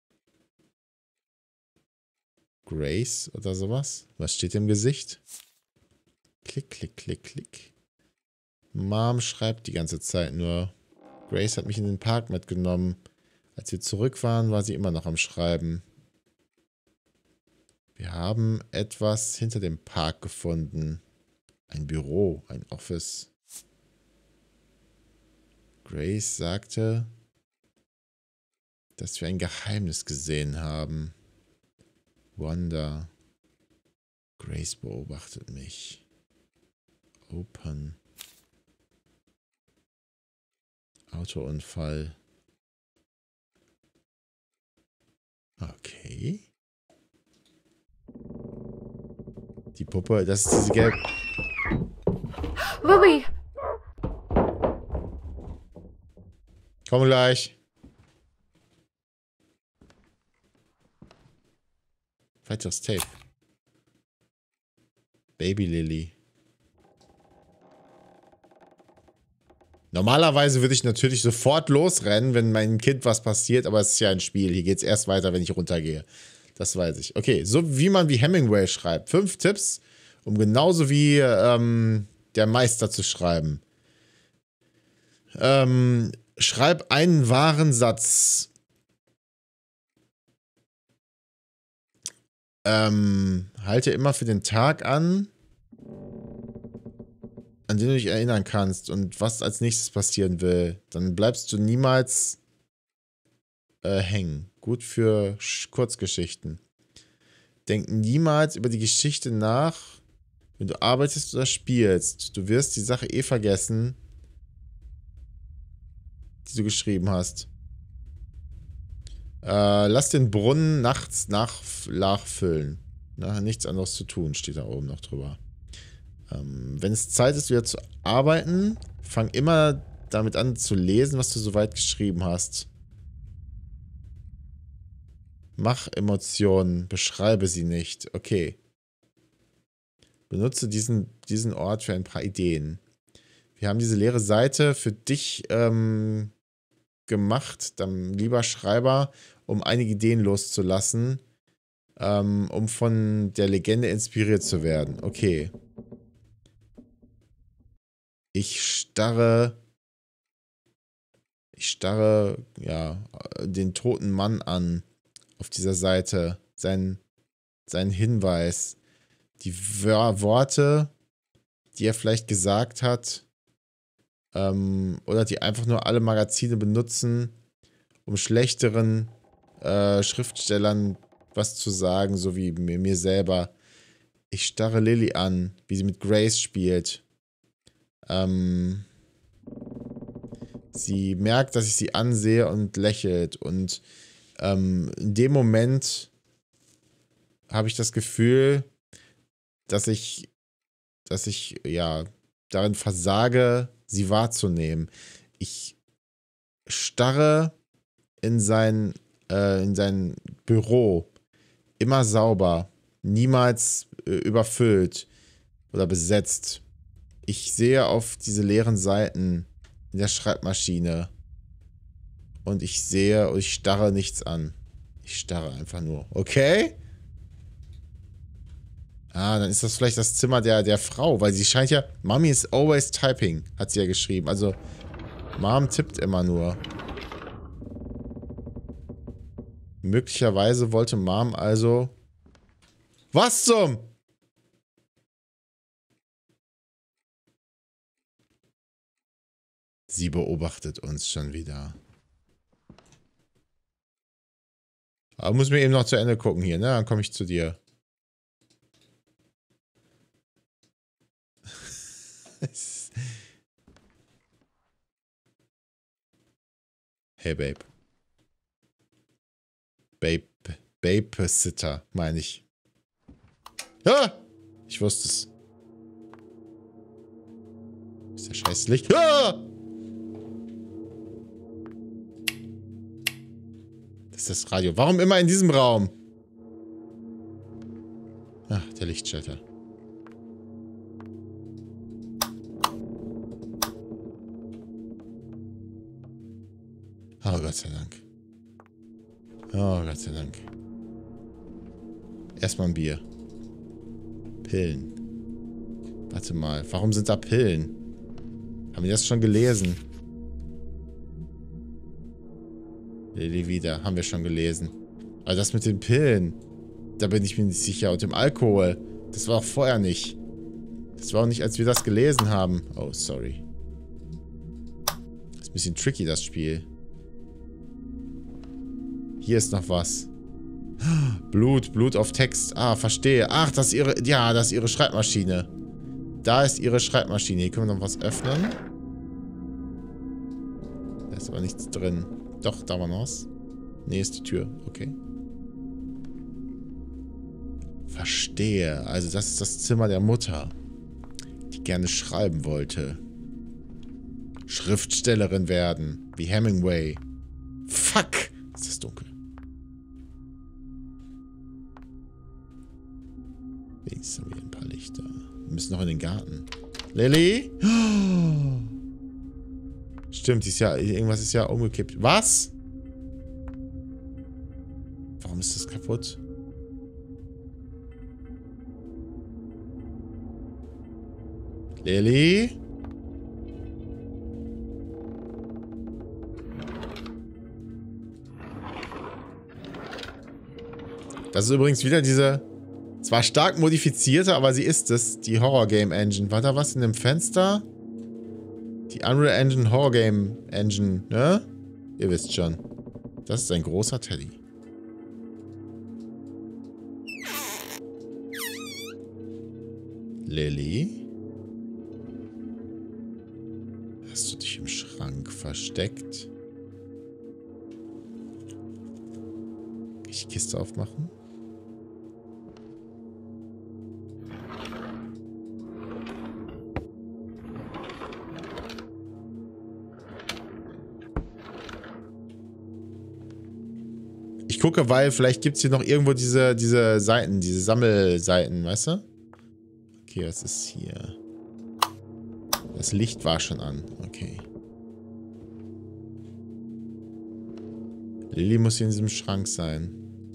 Grace oder sowas? Was steht im Gesicht? Klick, klick, klick, klick. Mom schreibt die ganze Zeit nur. Grace hat mich in den Park mitgenommen. Als wir zurück waren, war sie immer noch am Schreiben. Wir haben etwas hinter dem Park gefunden. Ein Büro, ein Office. Grace sagte, dass wir ein Geheimnis gesehen haben. Wanda. Grace beobachtet mich. Open. Autounfall. Okay. Die Puppe, das ist diese gelbe... Lily! Komm gleich. Weiteres Tape. Baby Lily. Normalerweise würde ich natürlich sofort losrennen, wenn meinem Kind was passiert, aber es ist ja ein Spiel. Hier geht es erst weiter, wenn ich runtergehe. Das weiß ich. Okay, so wie man wie Hemingway schreibt. Fünf Tipps, um genauso wie ähm, der Meister zu schreiben. Ähm, schreib einen wahren Satz. Ähm, halte immer für den Tag an, an den du dich erinnern kannst und was als nächstes passieren will. Dann bleibst du niemals äh, hängen. Gut für Sch- Kurzgeschichten. Denk niemals über die Geschichte nach, wenn du arbeitest oder spielst. Du wirst die Sache eh vergessen, die du geschrieben hast. Äh, lass den Brunnen nachts nach, nachfüllen. Na, nichts anderes zu tun, steht da oben noch drüber. Ähm, wenn es Zeit ist, wieder zu arbeiten, fang immer damit an zu lesen, was du soweit geschrieben hast. Mach Emotionen, beschreibe sie nicht. Okay. Benutze diesen, diesen Ort für ein paar Ideen. Wir haben diese leere Seite für dich ähm, gemacht, dann lieber Schreiber, um einige Ideen loszulassen, ähm, um von der Legende inspiriert zu werden. Okay. Ich starre, ich starre, ja, den toten Mann an auf dieser Seite, sein, sein Hinweis, die Wör- Worte, die er vielleicht gesagt hat, ähm, oder die einfach nur alle Magazine benutzen, um schlechteren äh, Schriftstellern was zu sagen, so wie mir, mir selber. Ich starre Lily an, wie sie mit Grace spielt. Ähm, Sie merkt, dass ich sie ansehe und lächelt. Und ähm, in dem Moment habe ich das Gefühl, dass ich, dass ich, ja, darin versage, sie wahrzunehmen. Ich starre in sein, äh, in sein Büro. Immer sauber. Niemals äh, überfüllt oder besetzt. Ich sehe auf diese leeren Seiten in der Schreibmaschine und ich sehe und ich starre nichts an. Ich starre einfach nur. Okay? Ah, dann ist das vielleicht das Zimmer der, der Frau, weil sie scheint ja... Mommy is always typing, hat sie ja geschrieben. Also, Mom tippt immer nur. Möglicherweise wollte Mom also... Was zum... Sie beobachtet uns schon wieder. Aber muss mir eben noch zu Ende gucken hier, ne? Dann komme ich zu dir. Hey, Babe. Babe. Babysitter, meine ich. Ah! Ich wusste es. Ist der scheiß Licht. Ah! Das ist das Radio. Warum immer in diesem Raum? Ach, der Lichtschalter. Oh, Gott sei Dank. Oh, Gott sei Dank. Erstmal ein Bier. Pillen. Warte mal, warum sind da Pillen? Haben wir das schon gelesen? Lily wieder, haben wir schon gelesen. Aber das mit den Pillen, da bin ich mir nicht sicher. Und dem Alkohol, das war auch vorher nicht. Das war auch nicht, als wir das gelesen haben. Oh, sorry. Das ist ein bisschen tricky, das Spiel. Hier ist noch was. Blut, Blut auf Text. Ah, verstehe. Ach, das ist ihre... Ja, das ist ihre Schreibmaschine. Da ist ihre Schreibmaschine. Hier können wir noch was öffnen. Da ist aber nichts drin. Doch, da war noch was. Nee, ist die Tür. Okay. Verstehe. Also das ist das Zimmer der Mutter, die gerne schreiben wollte. Schriftstellerin werden. Wie Hemingway. Fuck! Ist das dunkel. Wenigstens haben wir ein paar Lichter. Wir müssen noch in den Garten. Lily? Oh. Stimmt, die ist ja, irgendwas ist ja umgekippt. Was? Warum ist das kaputt? Lily? Das ist übrigens wieder diese, zwar stark modifizierte, aber sie ist es, die Horror Game Engine. War da was in dem Fenster? Die Unreal Engine Horror Game Engine, ne? Ihr wisst schon. Das ist ein großer Teddy. Lily? Hast du dich im Schrank versteckt? Kann ich die Kiste aufmachen? Ich gucke, weil vielleicht gibt es hier noch irgendwo diese, diese Seiten, diese Sammelseiten, weißt du? Okay, was ist hier? Das Licht war schon an. Okay. Lily muss hier in diesem Schrank sein.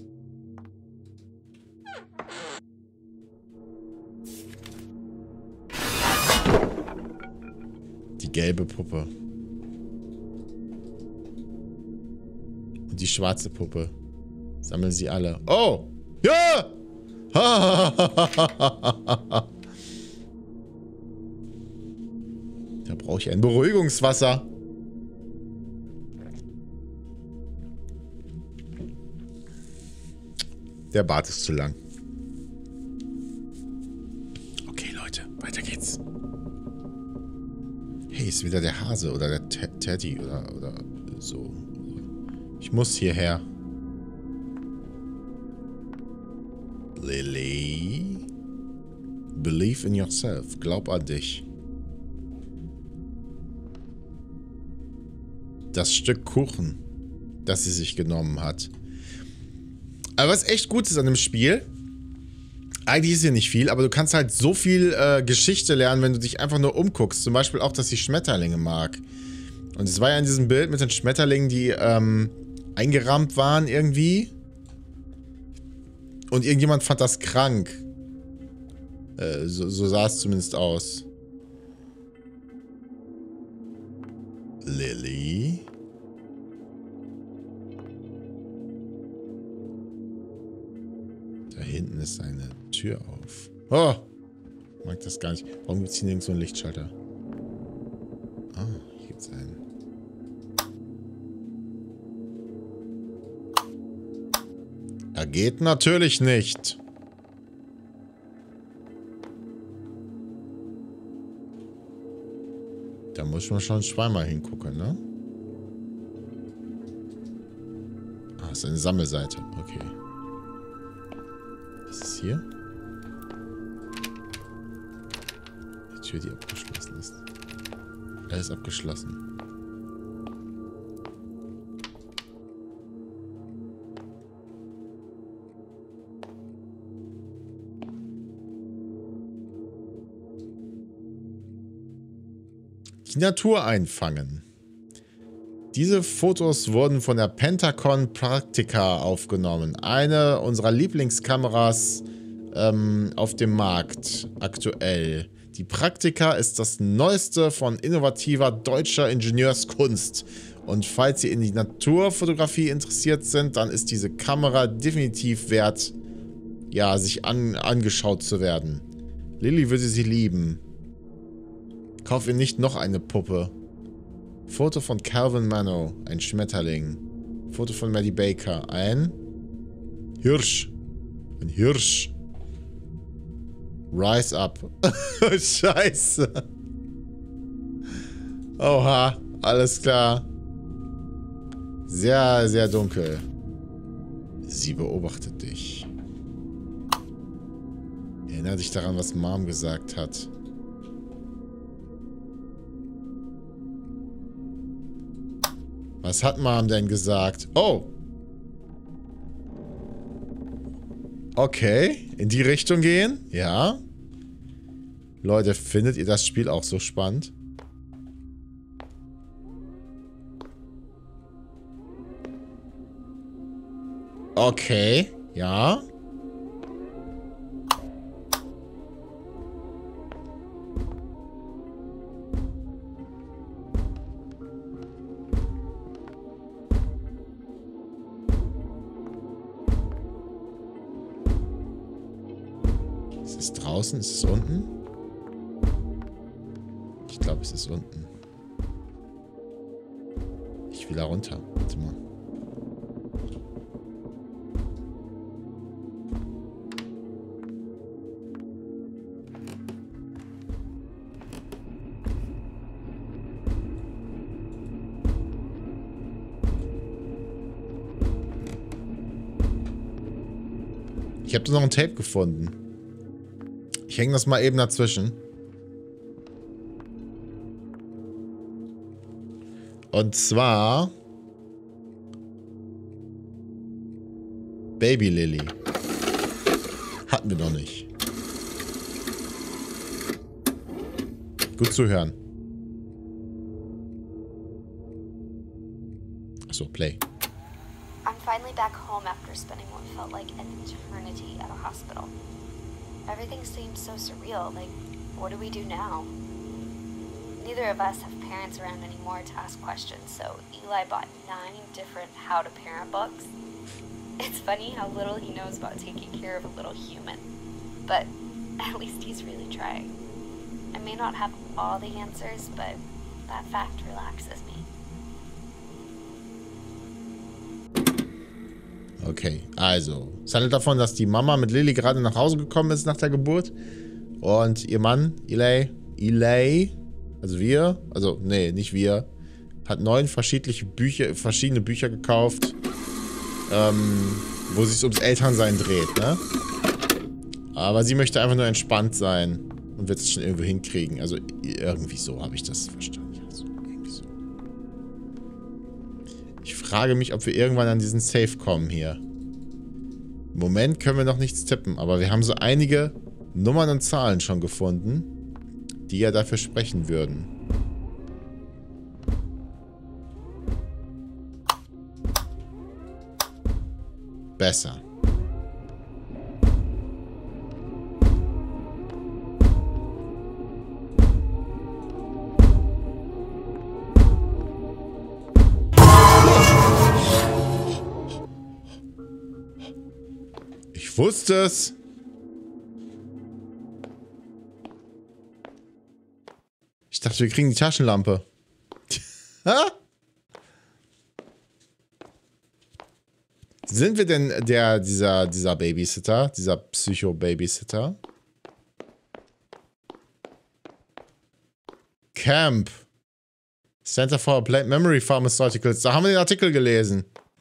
Die gelbe Puppe. Und die schwarze Puppe. Sammeln sie alle. Oh! Ja! Da brauche ich ein Beruhigungswasser. Der Bart ist zu lang. Okay, Leute, weiter geht's. Hey, Okay, ist wieder der Hase oder der T Teddy oder, oder so. Ich muss hierher. Lily? Believe in yourself. Glaub an dich. Das Stück Kuchen, das sie sich genommen hat. Aber was echt gut ist an dem Spiel, eigentlich ist hier nicht viel, aber du kannst halt so viel äh, Geschichte lernen, wenn du dich einfach nur umguckst. Zum Beispiel auch, dass sie Schmetterlinge mag. Und es war ja in diesem Bild mit den Schmetterlingen, die ähm, eingerahmt waren irgendwie. Und irgendjemand fand das krank. Äh, so, so sah es zumindest aus. Lily? Da hinten ist eine Tür auf. Oh! Ich mag das gar nicht. Warum gibt es hier nirgends so einen Lichtschalter? Ah, hier gibt es einen. Er geht natürlich nicht. Da muss man schon zweimal hingucken, ne? Ah, ist eine Sammelseite. Okay. Was ist hier? Die Tür, die abgeschlossen ist. Alles abgeschlossen. Die Natur einfangen. Diese Fotos wurden von der Pentacon Praktica aufgenommen. Eine unserer Lieblingskameras ähm, auf dem Markt aktuell. Die Praktica ist das neueste von innovativer deutscher Ingenieurskunst. Und falls Sie in die Naturfotografie interessiert sind, dann ist diese Kamera definitiv wert, ja, sich an, angeschaut zu werden. Lily würde sie lieben. Kauf ihr nicht noch eine Puppe. Foto von Calvin Mano, ein Schmetterling. Foto von Maddie Baker, ein Hirsch. Ein Hirsch. Rise up. Scheiße. Oha, alles klar. Sehr, sehr dunkel. Sie beobachtet dich. Erinnere dich daran, was Mom gesagt hat. Was hat Mom denn gesagt? Oh. Okay. In die Richtung gehen? Ja. Leute, findet ihr das Spiel auch so spannend? Okay. Ja. Ist es draußen? Ist es unten? Ich glaube, es ist unten. Ich will da runter. Warte mal. Ich habe da noch ein Tape gefunden. Ich hänge das mal eben dazwischen. Und zwar Baby Lily. Hatten wir noch nicht. Gut zu hören. Achso, Play. I'm finally back home after spending what felt like an eternity at a hospital. Everything seemed so surreal, like, what do we do now? Neither of us have parents around anymore to ask questions, so Eli bought nine different how to parent books. It's funny how little he knows about taking care of a little human, but at least he's really trying. I may not have all the answers, but that fact relaxes me. Okay, also, es handelt davon, dass die Mama mit Lily gerade nach Hause gekommen ist nach der Geburt und ihr Mann, Eli, Eli, also wir, also nee, nicht wir, hat neun verschiedene Bücher, verschiedene Bücher gekauft, ähm, wo sich ums Elternsein dreht, ne? Aber sie möchte einfach nur entspannt sein und wird es schon irgendwo hinkriegen. Also irgendwie so habe ich das verstanden. Also, irgendwie so. Ich frage mich, ob wir irgendwann an diesen Safe kommen hier. Im Moment können wir noch nichts tippen, aber wir haben so einige Nummern und Zahlen schon gefunden, die ja dafür sprechen würden. Besser. Ich wusste es. Ich dachte, wir kriegen die Taschenlampe. Sind wir denn der, dieser, dieser Babysitter? Dieser Psycho-Babysitter? Camp. Center for Applied Memory Pharmaceuticals. Da haben wir den Artikel gelesen.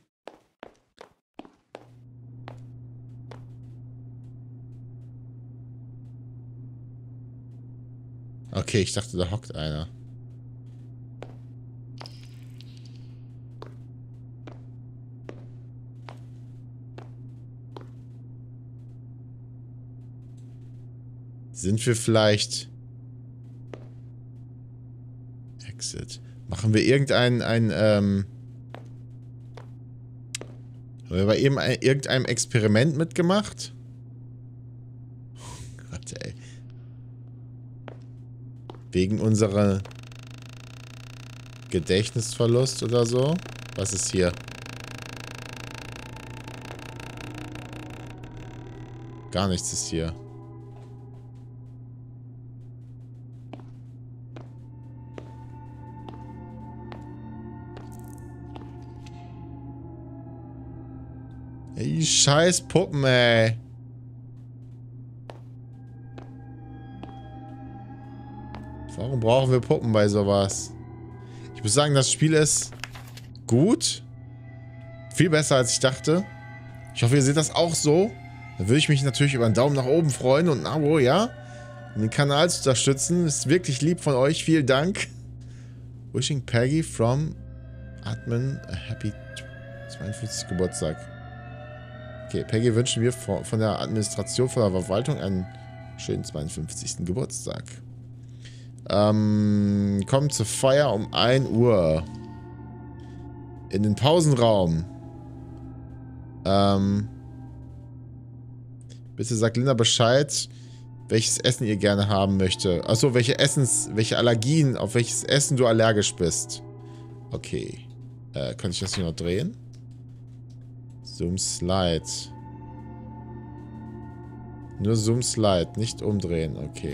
Okay, ich dachte, da hockt einer. Sind wir vielleicht... Exit. Machen wir irgendein... Ein, ähm haben wir bei eben ein, irgendeinem Experiment mitgemacht? Oh Gott, ey. Wegen unserer Gedächtnisverlust oder so? Was ist hier? Gar nichts ist hier. Ey, scheiß Puppen, ey. Warum brauchen wir Puppen bei sowas? Ich muss sagen, das Spiel ist gut. Viel besser, als ich dachte. Ich hoffe, ihr seht das auch so. Dann würde ich mich natürlich über einen Daumen nach oben freuen und ein Abo, ja? Um den Kanal zu unterstützen. Ist wirklich lieb von euch. Vielen Dank. Wishing Peggy from Admin a happy zweiundfünfzigsten Geburtstag. Okay, Peggy wünschen wir von der Administration, von der Verwaltung einen schönen zweiundfünfzigsten Geburtstag. Ähm, kommt zur Feier um ein Uhr. In den Pausenraum. Ähm, bitte sagt Linda Bescheid, welches Essen ihr gerne haben möchte. Achso, welche Essens, welche Allergien, auf welches Essen du allergisch bist. Okay. Äh, kann ich das hier noch drehen? Zoom Slide. Nur Zoom Slide, nicht umdrehen. Okay.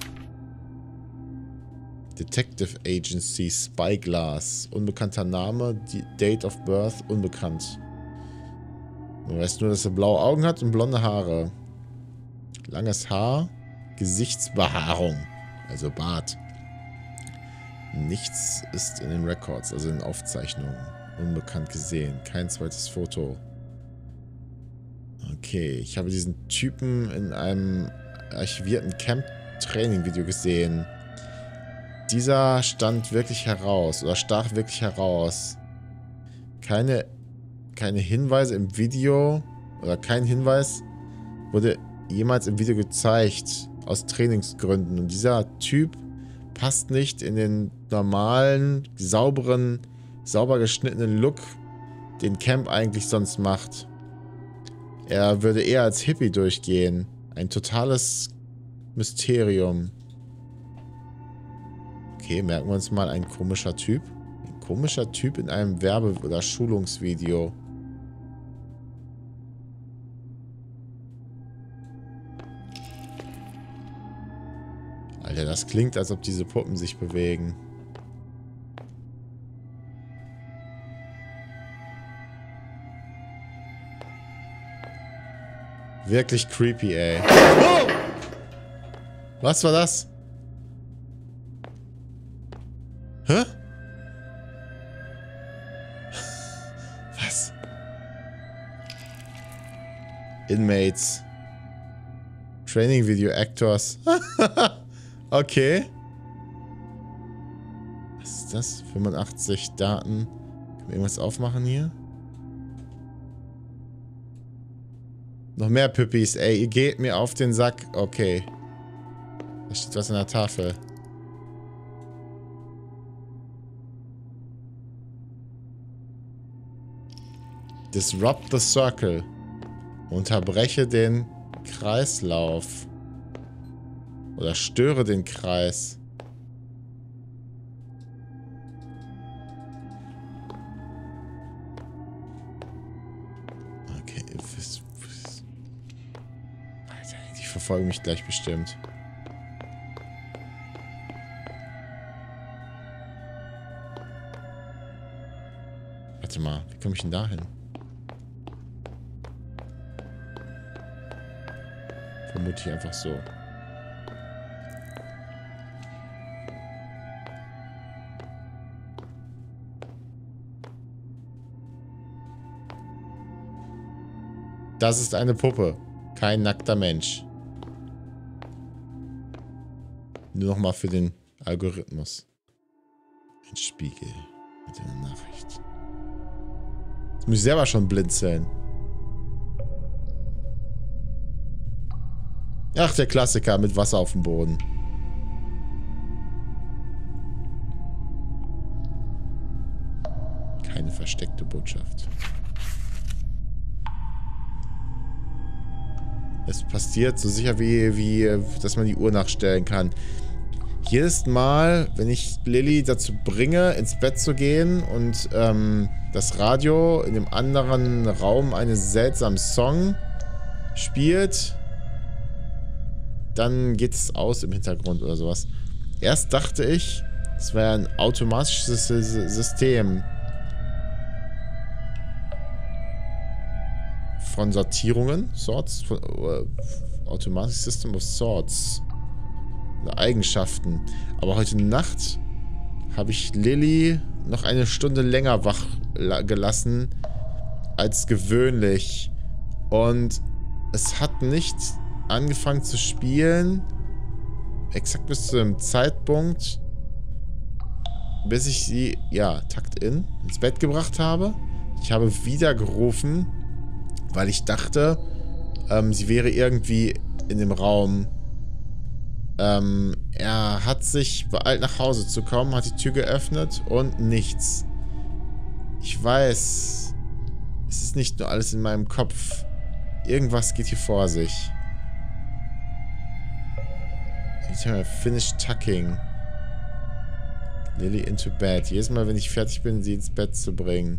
Detective Agency, Spyglass. Unbekannter Name, die Date of Birth, unbekannt. Man weiß nur, dass er blaue Augen hat und blonde Haare. Langes Haar. Gesichtsbehaarung. Also Bart. Nichts ist in den Records, also in den Aufzeichnungen. Unbekannt gesehen. Kein zweites Foto. Okay, ich habe diesen Typen in einem archivierten Camp-Training-Video gesehen. Dieser stand wirklich heraus oder stach wirklich heraus. Keine, keine Hinweise im Video oder kein Hinweis wurde jemals im Video gezeigt aus Trainingsgründen. Und dieser Typ passt nicht in den normalen, sauberen, sauber geschnittenen Look, den Camp eigentlich sonst macht. Er würde eher als Hippie durchgehen. Ein totales Mysterium. Okay, merken wir uns mal, ein komischer Typ. Ein komischer Typ in einem Werbe- oder Schulungsvideo. Alter, das klingt, als ob diese Puppen sich bewegen. Wirklich creepy, ey. Oh! Was war das? Hä? Was? Inmates. Training Video Actors. Okay. Was ist das? fünfundachtzig Daten. Können wir irgendwas aufmachen hier? Noch mehr Püppis. Ey, ihr geht mir auf den Sack. Okay. Da steht was an der Tafel. Disrupt the Circle. Unterbreche den Kreislauf. Oder störe den Kreis. Okay. Alter, die verfolgen mich gleich bestimmt. Warte mal, wie komme ich denn da hin? Vermute ich einfach so. Das ist eine Puppe. Kein nackter Mensch. Nur nochmal für den Algorithmus. Ein Spiegel mit einer Nachricht. Jetzt muss ich selber schon blinzeln. Ach, der Klassiker mit Wasser auf dem Boden. Keine versteckte Botschaft. Es passiert so sicher wie, wie, dass man die Uhr nachstellen kann. Jedes Mal, wenn ich Lilly dazu bringe, ins Bett zu gehen und ähm, das Radio in dem anderen Raum einen seltsamen Song spielt, dann geht es aus im Hintergrund oder sowas. Erst dachte ich, es wäre ein automatisches System von Sortierungen, Sorts, von, uh, Automatic System of Sorts. Oder Eigenschaften. Aber heute Nacht habe ich Lilly noch eine Stunde länger wach gelassen als gewöhnlich. Und es hat nicht angefangen zu spielen, exakt bis zu dem Zeitpunkt, bis ich sie, ja, Takt in, ins Bett gebracht habe. Ich habe wieder gerufen, weil ich dachte, ähm, sie wäre irgendwie in dem Raum. Ähm, er hat sich beeilt, nach Hause zu kommen, hat die Tür geöffnet und nichts. Ich weiß, es ist nicht nur alles in meinem Kopf. Irgendwas geht hier vor sich. Finish tucking. Lilly into bed. Jedes Mal, wenn ich fertig bin, sie ins Bett zu bringen,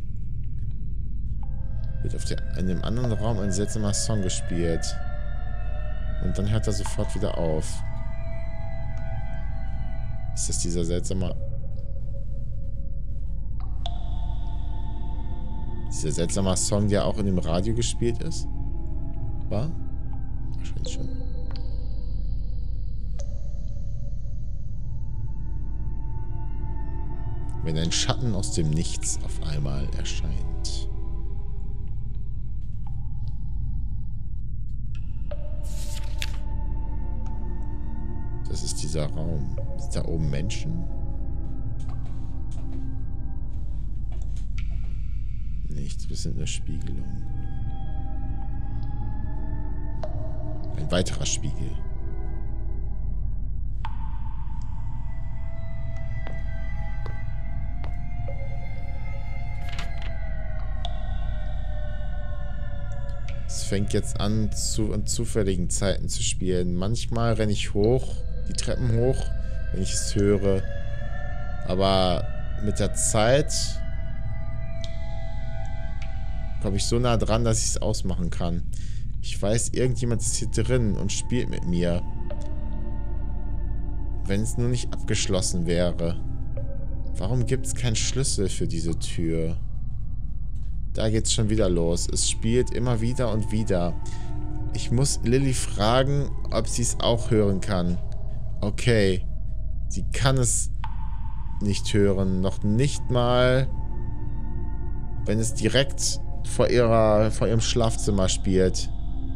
wird auf der, in dem anderen Raum ein seltsamer Song gespielt. Und dann hört er sofort wieder auf. Ist das dieser seltsame... Dieser seltsame Song, der auch in dem Radio gespielt ist? War? Wahrscheinlich schon. Wenn ein Schatten aus dem Nichts auf einmal erscheint. Das ist dieser Raum. Sind da oben Menschen? Nichts, wir sind eine Spiegelung. Ein weiterer Spiegel. Es fängt jetzt an, zu, an zufälligen Zeiten zu spielen. Manchmal renne ich hoch, die Treppen hoch, wenn ich es höre. Aber mit der Zeit komme ich so nah dran, dass ich es ausmachen kann. Ich weiß, irgendjemand ist hier drin und spielt mit mir. Wenn es nur nicht abgeschlossen wäre. Warum gibt es keinen Schlüssel für diese Tür? Da geht's schon wieder los. Es spielt immer wieder und wieder. Ich muss Lilly fragen, ob sie es auch hören kann. Okay. Sie kann es nicht hören. Noch nicht mal, wenn es direkt vor ihrer, vor ihrem Schlafzimmer spielt.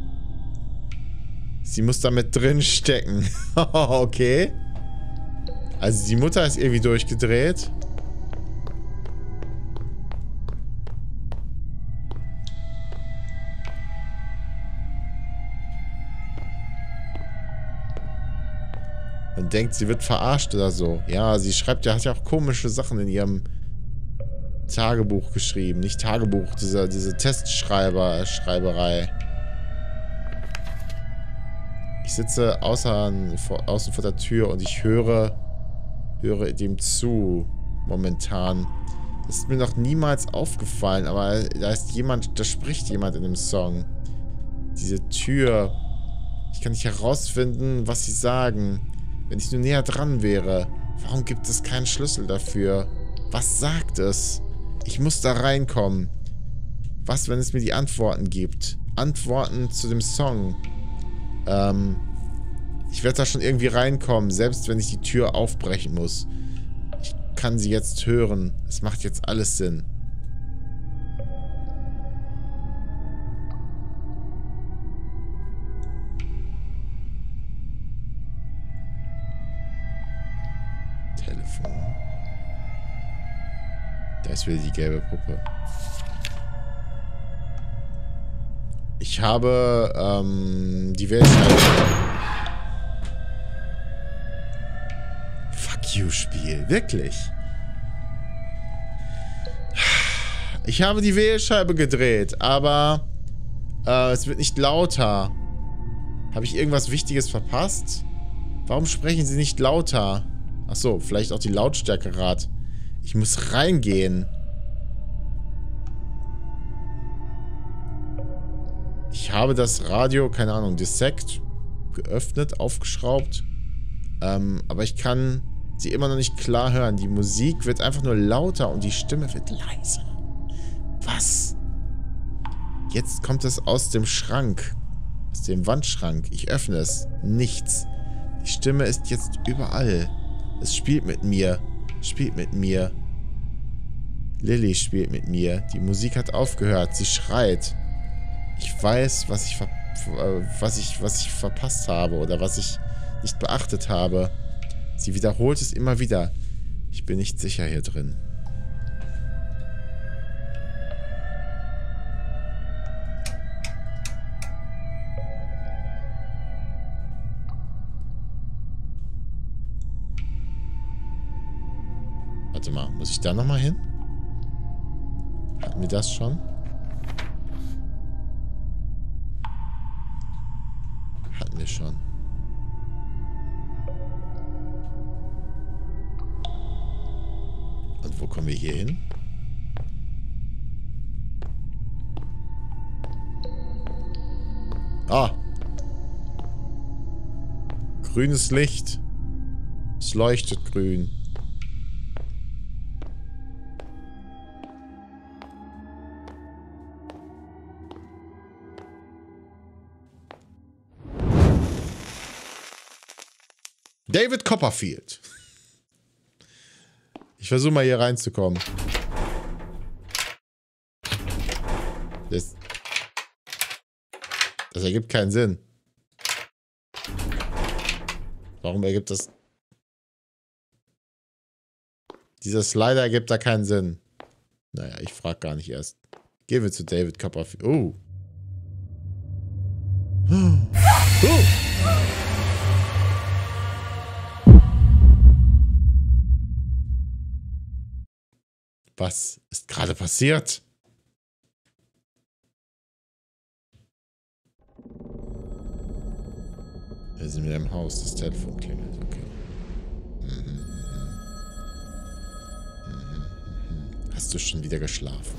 Sie muss damit drin stecken. Okay. Also die Mutter ist irgendwie durchgedreht. Man denkt, sie wird verarscht oder so. Ja, sie schreibt ja, hat ja auch komische Sachen in ihrem Tagebuch geschrieben. Nicht Tagebuch, diese, diese Testschreiber, Schreiberei. Ich sitze außer, vor, außen vor der Tür und ich höre, höre dem zu. Momentan. Das ist mir noch niemals aufgefallen, aber da ist jemand, da spricht jemand in dem Song. Diese Tür. Ich kann nicht herausfinden, was sie sagen. Wenn ich nur näher dran wäre. Warum gibt es keinen Schlüssel dafür? Was sagt es? Ich muss da reinkommen. Was, wenn es mir die Antworten gibt? Antworten zu dem Song. Ähm, ich werde da schon irgendwie reinkommen, selbst wenn ich die Tür aufbrechen muss. Ich kann sie jetzt hören. Es macht jetzt alles Sinn. Telefon. Da ist wieder die gelbe Puppe. Ich habe ähm, die Wählscheibe. Fuck you, Spiel. Wirklich. Ich habe die Wählscheibe gedreht, aber äh, es wird nicht lauter. Habe ich irgendwas Wichtiges verpasst? Warum sprechen sie nicht lauter? Achso, vielleicht auch die Lautstärke gerade. Ich muss reingehen. Ich habe das Radio, keine Ahnung, Dissect geöffnet, aufgeschraubt. Ähm, aber ich kann sie immer noch nicht klar hören. Die Musik wird einfach nur lauter und die Stimme wird leiser. Was? Jetzt kommt es aus dem Schrank. Aus dem Wandschrank. Ich öffne es. Nichts. Die Stimme ist jetzt überall. Es spielt mit mir. Spielt mit mir. Lilly spielt mit mir. Die Musik hat aufgehört. Sie schreit. Ich weiß, was ich, ver was ich, was ich verpasst habe oder was ich nicht beachtet habe. Sie wiederholt es immer wieder. Ich bin nicht sicher hier drin. Warte mal, muss ich da nochmal hin? Hatten wir das schon? Hatten wir schon. Und wo kommen wir hier hin? Ah! Grünes Licht. Es leuchtet grün. David Copperfield. Ich versuche mal hier reinzukommen. Das, das ergibt keinen Sinn. Warum ergibt das... Dieser Slider ergibt da keinen Sinn. Naja, ich frage gar nicht erst. Gehen wir zu David Copperfield. Oh. Oh. Was ist gerade passiert? Wir sind wieder im Haus, das Telefon klingelt, okay. Mhm, mhm. Mhm, mhm. Hast du schon wieder geschlafen?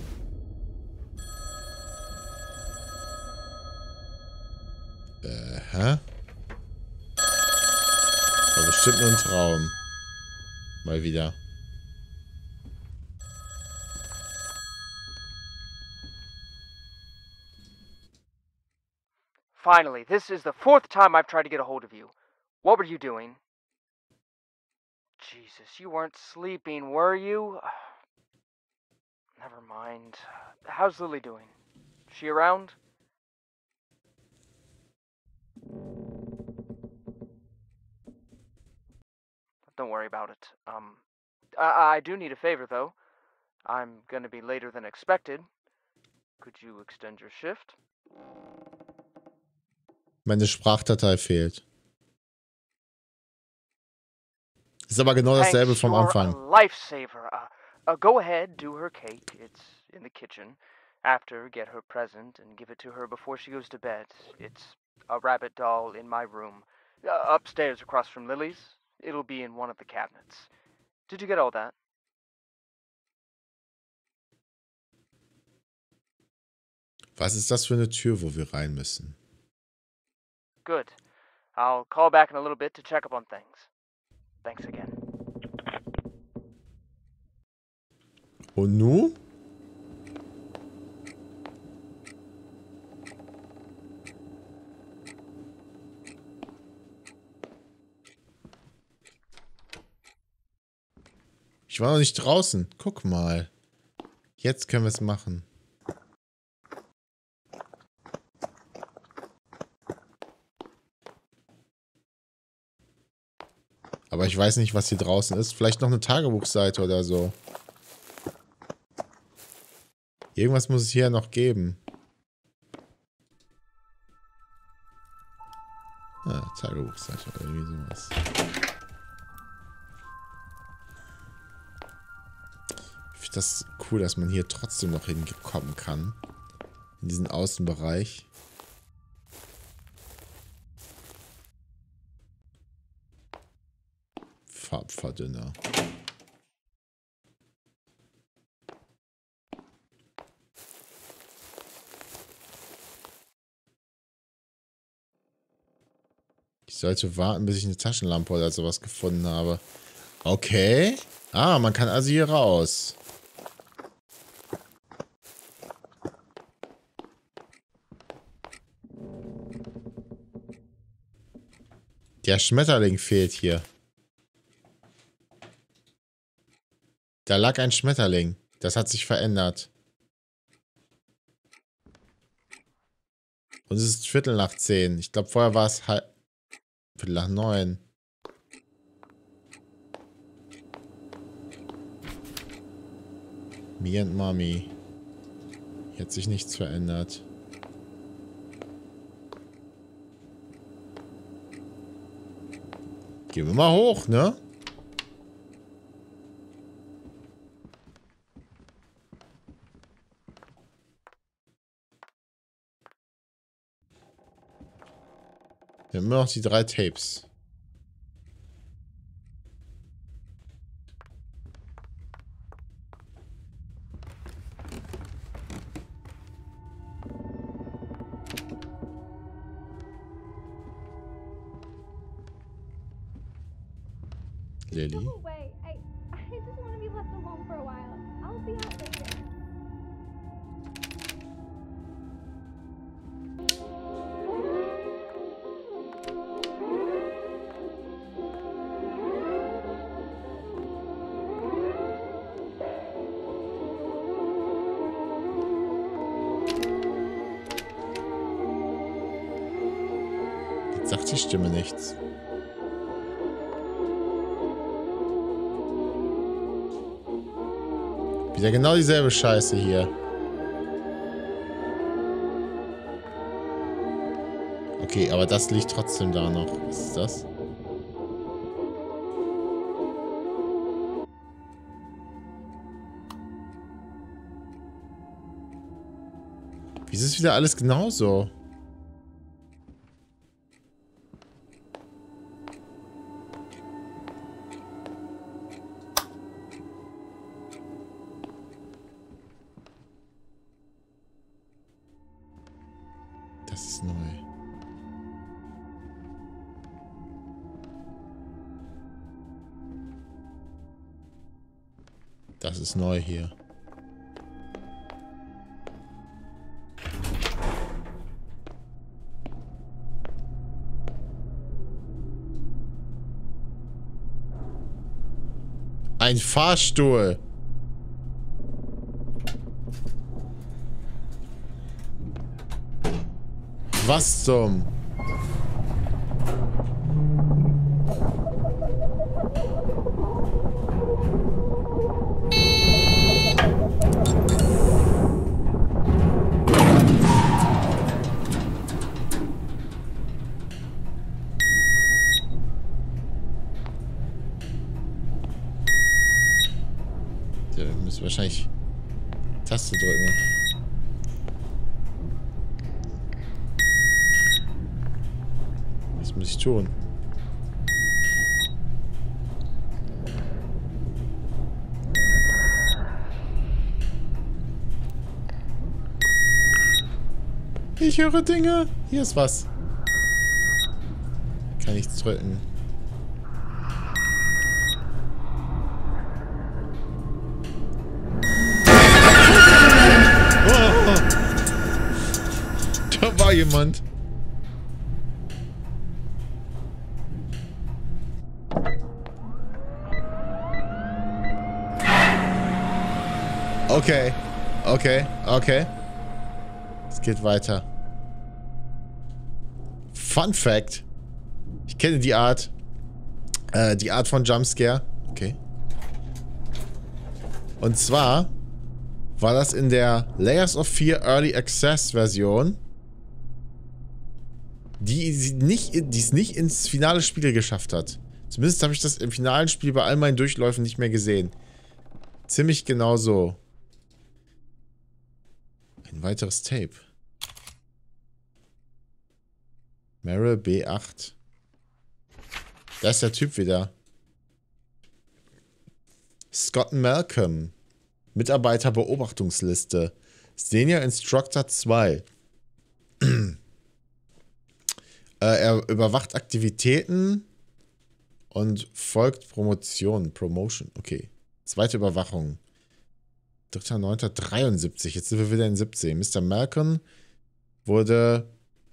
Äh, hä? War bestimmt nur ein Traum. Mal wieder. Finally, this is the fourth time I've tried to get a hold of you. What were you doing? Jesus, you weren't sleeping, were you? Never mind. How's Lily doing? She around? Don't worry about it. Um, I, I do need a favor, though. I'm gonna be later than expected. Could you extend your shift? Meine Sprachdatei fehlt. Ist aber genau dasselbe vom Anfang. You're a lifesaver. Uh, uh, go ahead, do her cake. It's in the kitchen. After, get her present and give it to her before she goes to bed. It's a rabbit doll in my room. Uh, upstairs across from Lily's. It'll be in one of the cabinets. Did you get all that? Was ist das für eine Tür, wo wir rein müssen? Good. I'll call back in a little bit to check up on things. Thanks again. Und nu? Ich war noch nicht draußen. Guck mal. Jetzt können wir es machen. Aber ich weiß nicht, was hier draußen ist. Vielleicht noch eine Tagebuchseite oder so. Irgendwas muss es hier noch geben. Ah, Tagebuchseite oder irgendwie sowas. Ich finde das cool, dass man hier trotzdem noch hinkommen kann. In diesen Außenbereich. Farbverdünner. Ich sollte warten, bis ich eine Taschenlampe oder sowas gefunden habe. Okay. Ah, man kann also hier raus. Der Schmetterling fehlt hier. Da lag ein Schmetterling. Das hat sich verändert. Und es ist Viertel nach zehn. Ich glaube, vorher war es halb... Viertel nach neun. Me and Mommy. Hier hat sich nichts verändert. Gehen wir mal hoch, ne? Wir haben immer noch die drei Tapes. Lily? Go away. I, I just want to be left alone for a while. I'll be out later. Jetzt sagt die Stimme nichts. Wieder genau dieselbe Scheiße hier. Okay, aber das liegt trotzdem da noch. Was ist das? Wieso ist wieder alles genauso? Das ist neu. Das ist neu hier. Ein Fahrstuhl. Was zum... Wir müssen wahrscheinlich Taste drücken. Was muss ich tun? Ich höre Dinge. Hier ist was. Kann nichts drücken. Oh. Da war jemand. Okay. Okay. Okay. Es geht weiter. Fun Fact. Ich kenne die Art. Äh, die Art von Jumpscare. Okay. Und zwar war das in der Layers of Fear Early Access Version, die sie nicht, die es nicht ins finale Spiel geschafft hat. Zumindest habe ich das im finalen Spiel bei all meinen Durchläufen nicht mehr gesehen. Ziemlich genau so. Ein weiteres Tape. Meryl B acht. Da ist der Typ wieder. Scott Malcolm. Mitarbeiterbeobachtungsliste. Senior Instructor zwei. äh, er überwacht Aktivitäten und folgt Promotion. Promotion, okay. Zweite Überwachung. dritter neunter dreiundsiebzig. Jetzt sind wir wieder in siebzehn. Mister Malcolm wurde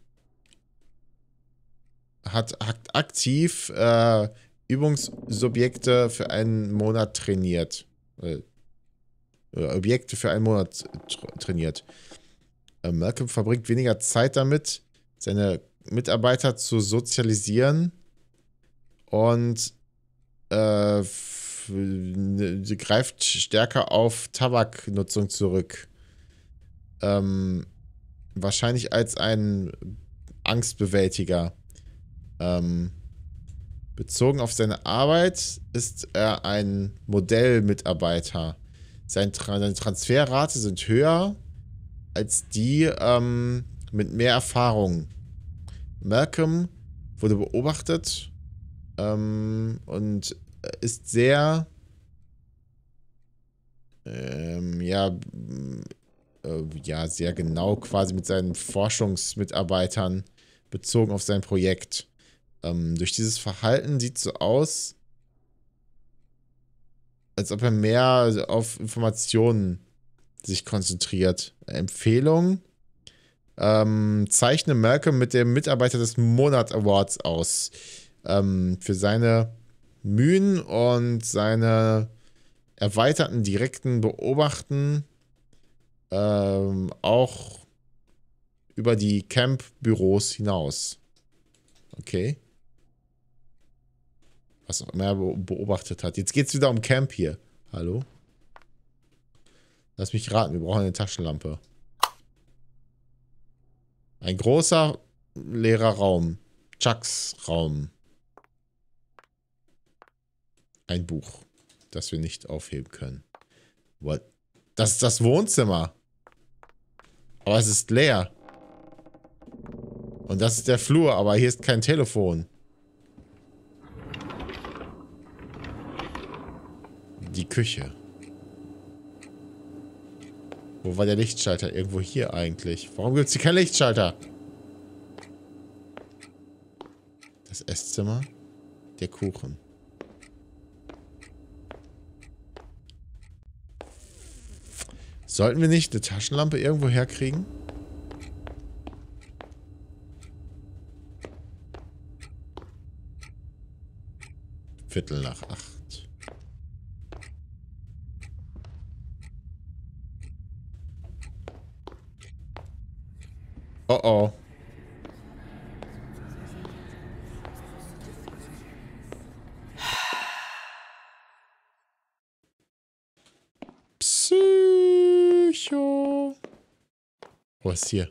hat, hat aktiv äh, Übungsobjekte für einen Monat trainiert. Äh, Objekte für einen Monat tra trainiert. Äh, Malcolm verbringt weniger Zeit damit, seine Mitarbeiter zu sozialisieren und äh, sie greift stärker auf Tabaknutzung zurück. Ähm, wahrscheinlich als ein Angstbewältiger. Ähm, bezogen auf seine Arbeit ist er ein Modellmitarbeiter. Sein Tra seine Transferrate sind höher als die ähm, mit mehr Erfahrung. Malcolm wurde beobachtet ähm, und ist sehr ähm, ja äh, ja sehr genau quasi mit seinen Forschungsmitarbeitern bezogen auf sein Projekt. Ähm, durch dieses Verhalten sieht es so aus, als ob er mehr auf Informationen sich konzentriert. Empfehlung: ähm, zeichne Malcolm mit dem Mitarbeiter des Monat Awards aus. Ähm, für seine Mühen und seine erweiterten direkten Beobachten ähm, auch über die Camp-Büros hinaus. Okay. Was auch immer er beobachtet hat. Jetzt geht's wieder um Camp hier. Hallo? Lass mich raten, wir brauchen eine Taschenlampe. Ein großer, leerer Raum. Chucks Raum. Ein Buch, das wir nicht aufheben können. What? Das ist das Wohnzimmer. Aber es ist leer. Und das ist der Flur, aber hier ist kein Telefon. Die Küche. Wo war der Lichtschalter? Irgendwo hier eigentlich. Warum gibt es hier keinen Lichtschalter? Das Esszimmer. Der Kuchen. Sollten wir nicht eine Taschenlampe irgendwo herkriegen? Viertel nach acht. Oh oh. Psycho. Was ist hier?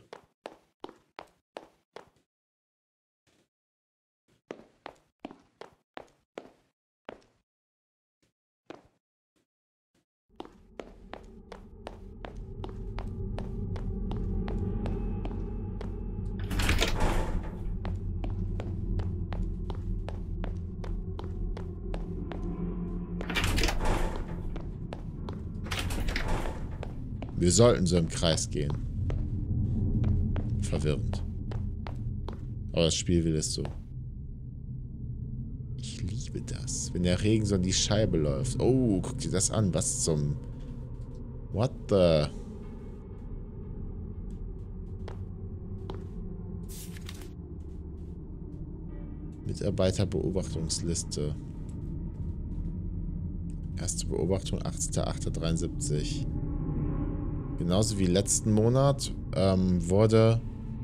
Wir sollten so im Kreis gehen. Verwirrend. Aber das Spiel will es so. Ich liebe das. Wenn der Regen so an die Scheibe läuft. Oh, guck dir das an. Was zum... What the... Mitarbeiterbeobachtungsliste. Erste Beobachtung achtzehnter achter dreiundsiebzig. Genauso wie letzten Monat ähm, wurde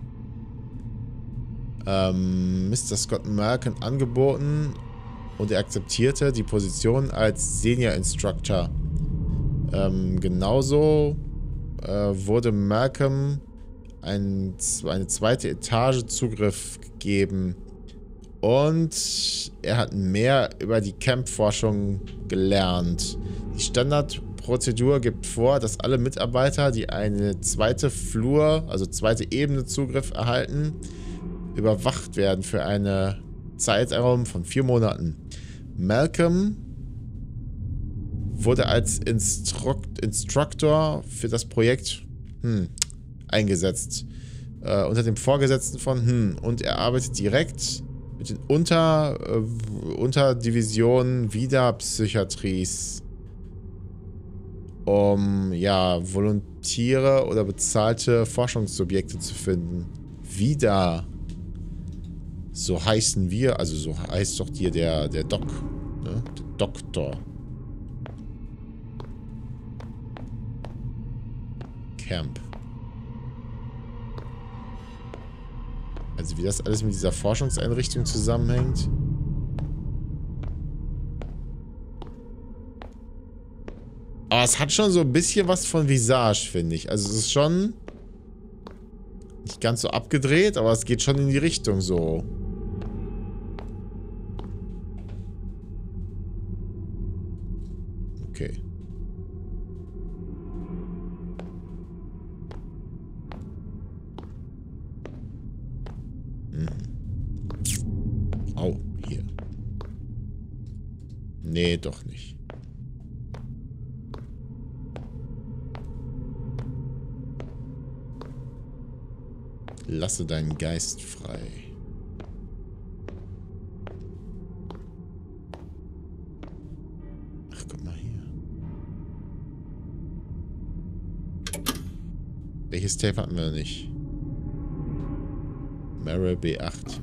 ähm, Mister Scott Malkin angeboten und er akzeptierte die Position als Senior Instructor. Ähm, genauso äh, wurde Malcolm ein, eine zweite Etage Zugriff gegeben und er hat mehr über die Camp-Forschung gelernt. Die Standardprozedur gibt vor, dass alle Mitarbeiter, die eine zweite Flur, also zweite Ebene Zugriff erhalten, überwacht werden für einen Zeitraum von vier Monaten. Malcolm wurde als Instrukt Instruktor für das Projekt hm, eingesetzt. Äh, unter dem Vorgesetzten von hm, und er arbeitet direkt mit den Unter, äh, Unterdivisionen Wiederpsychiatries, um ja Volontiere oder bezahlte Forschungsobjekte zu finden. Wieder. So heißen wir, also so heißt doch hier der, der Doc, ne? Der Doktor. Camp. Also wie das alles mit dieser Forschungseinrichtung zusammenhängt. Aber es hat schon so ein bisschen was von Visage, finde ich. Also es ist schon nicht ganz so abgedreht, aber es geht schon in die Richtung so. Okay. Mhm. Au, hier. Nee, doch nicht. Lasse deinen Geist frei. Ach, guck mal hier. Welches Tape hatten wir nicht? Meryl B acht.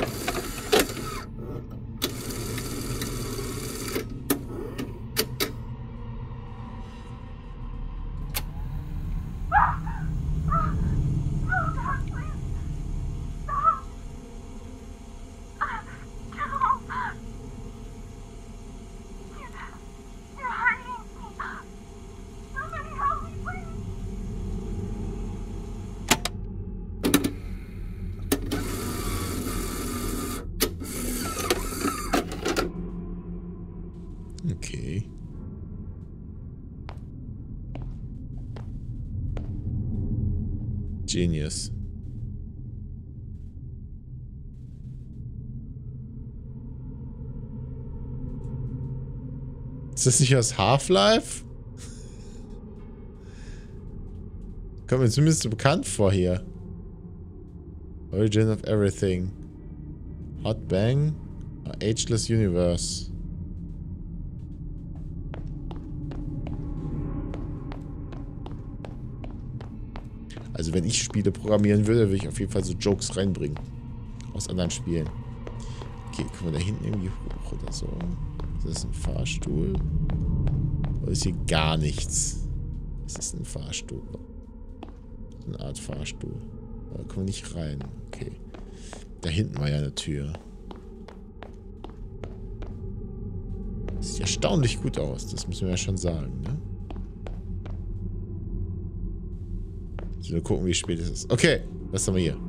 Okay. Genius. Ist das nicht aus Half-Life? Kommt mir zumindest so bekannt vor hier. Origin of Everything. Hot Bang. Ageless Universe. Also wenn ich Spiele programmieren würde, würde ich auf jeden Fall so Jokes reinbringen. Aus anderen Spielen. Okay, kommen wir da hinten irgendwie hoch oder so? Ist das ein Fahrstuhl? Oder ist hier gar nichts? Das ist ein Fahrstuhl. Eine Art Fahrstuhl. Da kommen wir nicht rein. Okay. Da hinten war ja eine Tür. Sieht erstaunlich gut aus. Das müssen wir ja schon sagen, ne? So, wir gucken, wie spät es ist. Okay, was haben wir hier?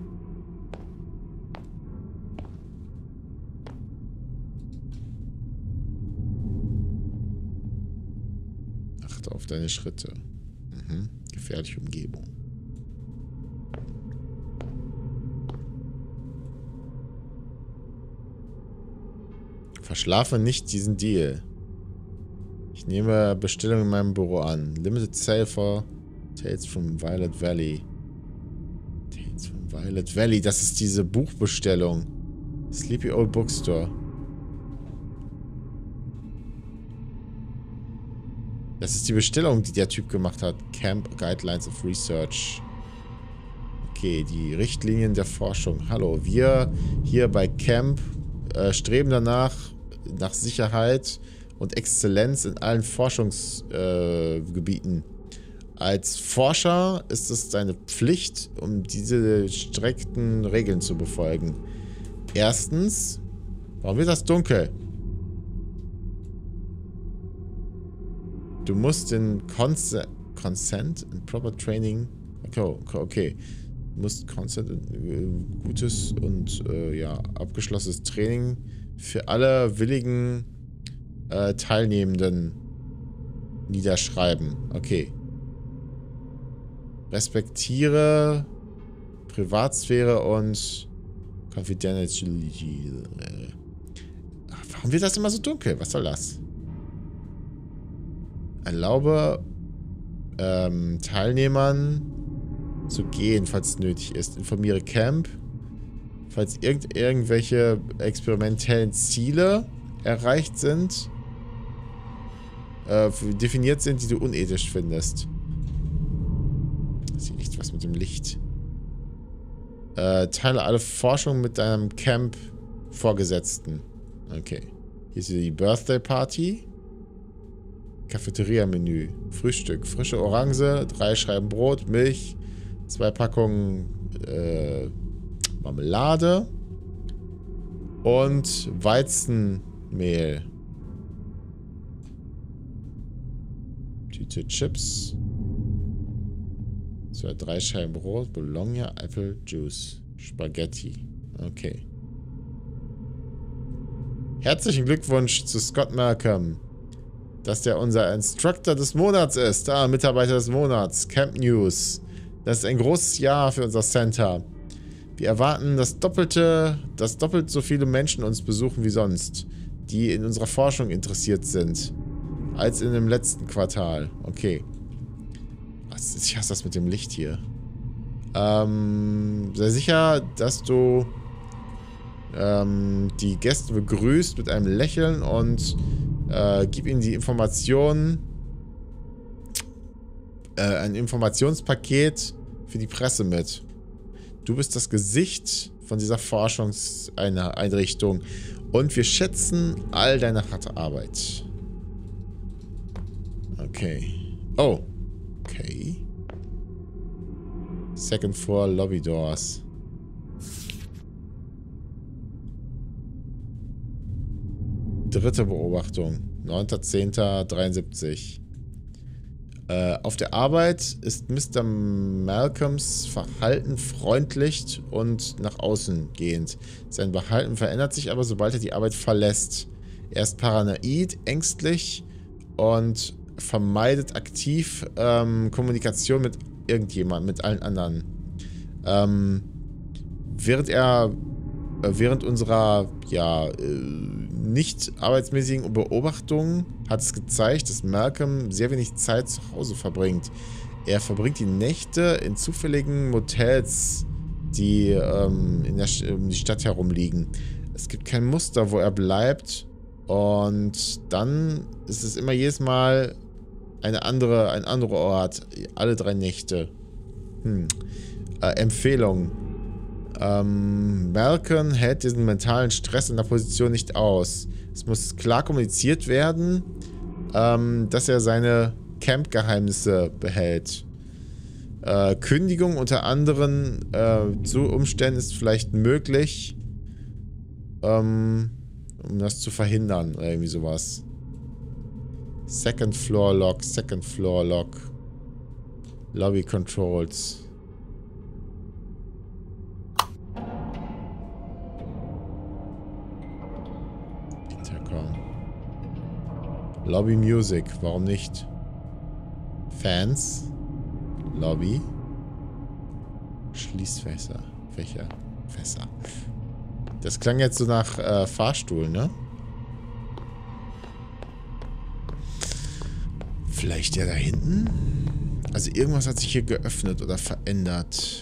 Achte auf deine Schritte. Mhm. Gefährliche Umgebung. Verschlafe nicht diesen Deal. Ich nehme Bestellung in meinem Büro an. Limited Sale for Tales from Violet Valley. Tales from Violet Valley. Das ist diese Buchbestellung. Sleepy Old Bookstore. Das ist die Bestellung, die der Typ gemacht hat. Camp Guidelines of Research. Okay, die Richtlinien der Forschung. Hallo, wir hier bei Camp äh, streben danach, nach Sicherheit und Exzellenz in allen Forschungsgebieten. Äh, Als Forscher ist es deine Pflicht, um diese strikten Regeln zu befolgen. Erstens, warum wird das dunkel? Du musst den Conse Consent and Proper Training. Okay, okay. Du musst Consent und äh, gutes und äh, ja, abgeschlossenes Training für alle willigen äh, Teilnehmenden niederschreiben. Okay. Respektiere Privatsphäre und Confidentiality. Äh, warum wird das immer so dunkel? Was soll das? Erlaube ähm, Teilnehmern zu gehen, falls es nötig ist. Informiere Camp, falls irgend irgendwelche experimentellen Ziele erreicht sind, äh, definiert sind, die du unethisch findest. Ich sehe nichts, was mit dem Licht. Äh, teile alle Forschung mit deinem Camp-Vorgesetzten. Okay. Hier ist die Birthday Party. Cafeteria-Menü. Frühstück. Frische Orange, drei Scheiben Brot, Milch, zwei Packungen äh, Marmelade und Weizenmehl. Tüte Chips. So, drei Scheiben Brot, Bologna, Apple Juice, Spaghetti. Okay. Herzlichen Glückwunsch zu Scott Malcolm, dass der unser Instructor des Monats ist. Ah, Mitarbeiter des Monats. Camp News. Das ist ein großes Jahr für unser Center. Wir erwarten, dass doppelte, dass doppelt so viele Menschen uns besuchen wie sonst, die in unserer Forschung interessiert sind, als in dem letzten Quartal. Okay. Ich hasse das mit dem Licht hier. Ähm, sei sicher, dass du ähm, die Gäste begrüßt mit einem Lächeln und äh, gib ihnen die Informationen, äh, ein Informationspaket für die Presse mit. Du bist das Gesicht von dieser Forschungseinrichtung und wir schätzen all deine harte Arbeit. Okay. Oh. Okay. Second floor Lobby Doors. Dritte Beobachtung. neunter zehnter dreiundsiebzig. Äh, auf der Arbeit ist Mister Malcolms Verhalten freundlich und nach außen gehend. Sein Verhalten verändert sich aber, sobald er die Arbeit verlässt. Er ist paranoid, ängstlich und vermeidet aktiv ähm, Kommunikation mit irgendjemandem, mit allen anderen. Ähm, während er, äh, während unserer, ja, äh, nicht arbeitsmäßigen Beobachtungen hat es gezeigt, dass Malcolm sehr wenig Zeit zu Hause verbringt. Er verbringt die Nächte in zufälligen Motels, die ähm, in der um die Stadt herumliegen. Es gibt kein Muster, wo er bleibt. Und dann ist es immer jedes Mal eine andere, ein anderer Ort. Alle drei Nächte. Hm. Äh, Empfehlung. Ähm, Malcolm hält diesen mentalen Stress in der Position nicht aus. Es muss klar kommuniziert werden, ähm, dass er seine Camp-Geheimnisse behält. Äh, Kündigung unter anderen äh, zu Umständen ist vielleicht möglich, ähm, um das zu verhindern oder irgendwie sowas. Second Floor Lock, Second Floor Lock. Lobby Controls. Intercom. Lobby Music, warum nicht? Fans. Lobby. Schließfächer. Fächer. Fässer. Das klang jetzt so nach äh, Fahrstuhl, ne? Vielleicht der da hinten? Also irgendwas hat sich hier geöffnet oder verändert.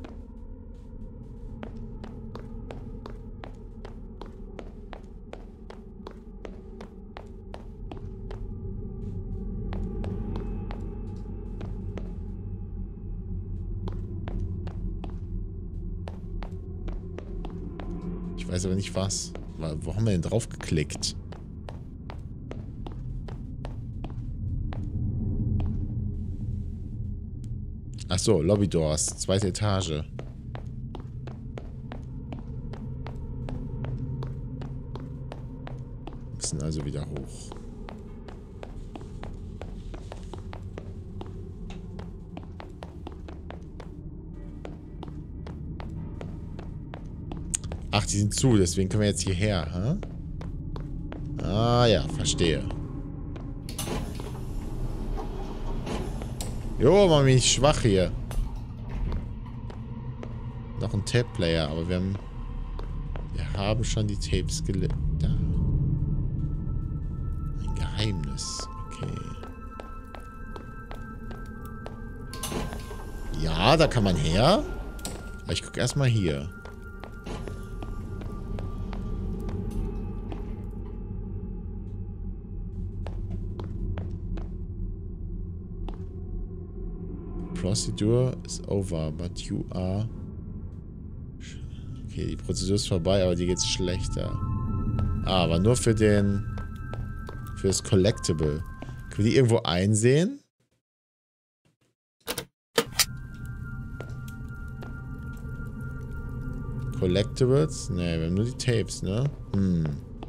Ich weiß aber nicht was. Wo haben wir denn drauf geklickt? Ach so, Lobby Doors, zweite Etage. Müssen also wieder hoch. Ach, die sind zu, deswegen können wir jetzt hierher, hä? Ah ja, verstehe. Jo, mach mich nicht schwach hier. Noch ein Tape-Player, aber wir haben... Wir haben schon die Tapes gelegt. Da. Ein Geheimnis. Okay. Ja, da kann man her. Aber ich gucke erstmal hier. Procedure is over, but you are... Okay, die Prozedur ist vorbei, aber dir geht's schlechter. Ah, aber nur für den... Für das Collectible. Können wir die irgendwo einsehen? Collectibles? Ne, wir haben nur die Tapes, ne? Hm.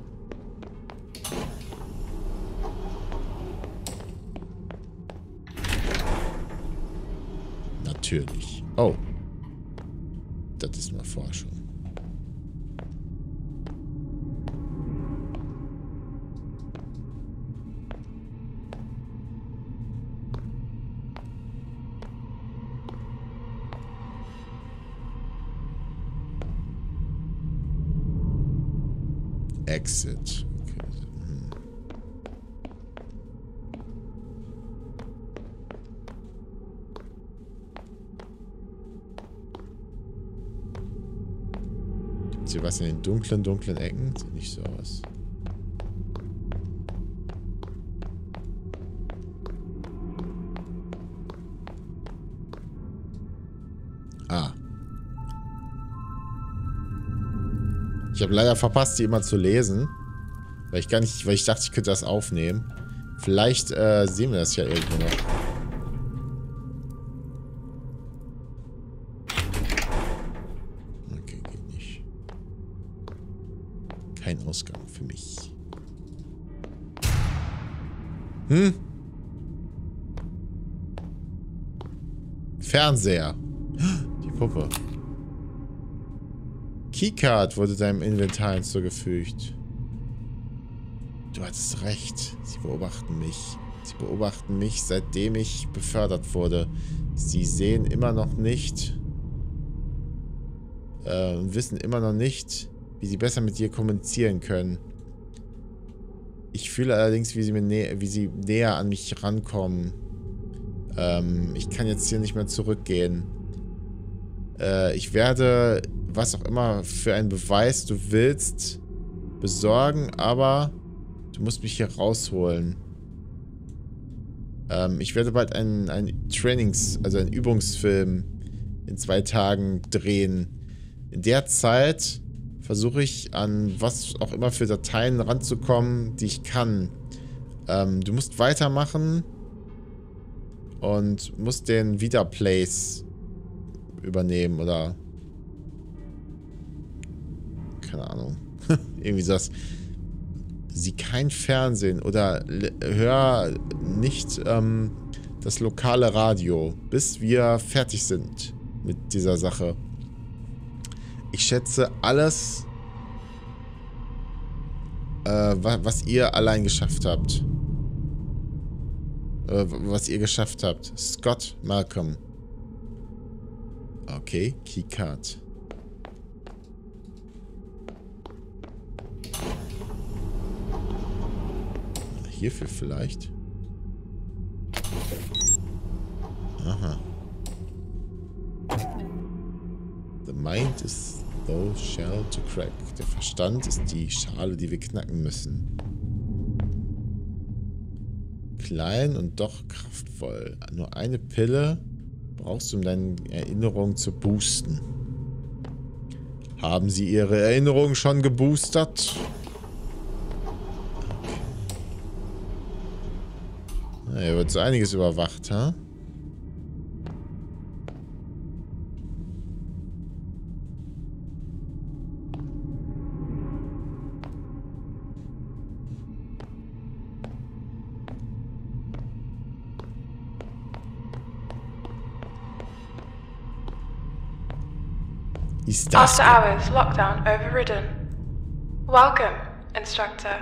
Natürlich. Oh. Das ist mal Forschung. Exit. Okay. Hm. Gibt's hier was in den dunklen, dunklen Ecken? Sieht nicht so aus. Ah. Ich habe leider verpasst, die immer zu lesen. Weil ich gar nicht, weil ich dachte, ich könnte das aufnehmen. Vielleicht äh, sehen wir das ja irgendwo noch. Okay, geht nicht. Kein Ausgang für mich. Hm? Fernseher. Die Puppe. Keycard wurde deinem Inventar hinzugefügt. Du hattest recht. Sie beobachten mich. Sie beobachten mich, seitdem ich befördert wurde. Sie sehen immer noch nicht äh, und wissen immer noch nicht, wie sie besser mit dir kommunizieren können. Ich fühle allerdings, wie sie, mir nä wie sie näher an mich rankommen. Ähm, ich kann jetzt hier nicht mehr zurückgehen. Äh, ich werde, was auch immer für einen Beweis du willst, besorgen, aber du musst mich hier rausholen. Ähm, ich werde bald einen, einen Trainings-, also einen Übungsfilm in zwei Tagen drehen. In der Zeit versuche ich an was auch immer für Dateien ranzukommen, die ich kann. Ähm, du musst weitermachen und muss den Wieder-Place übernehmen oder keine Ahnung. Irgendwie sowas. Sieh kein Fernsehen oder hör nicht ähm, das lokale Radio, bis wir fertig sind mit dieser Sache. Ich schätze alles, äh, was ihr allein geschafft habt. Äh, was ihr geschafft habt. Scott Malcolm. Okay, Keycard. Hierfür vielleicht. Aha. The mind is those shell to crack. Der Verstand ist die Schale, die wir knacken müssen. Klein und doch kraftvoll. Nur eine Pille brauchst du, um deine Erinnerung zu boosten. Haben Sie Ihre Erinnerung schon geboostert? Okay. Hier wird so einiges überwacht, ha? Ist das After hours, lockdown overridden. Welcome, Instructor.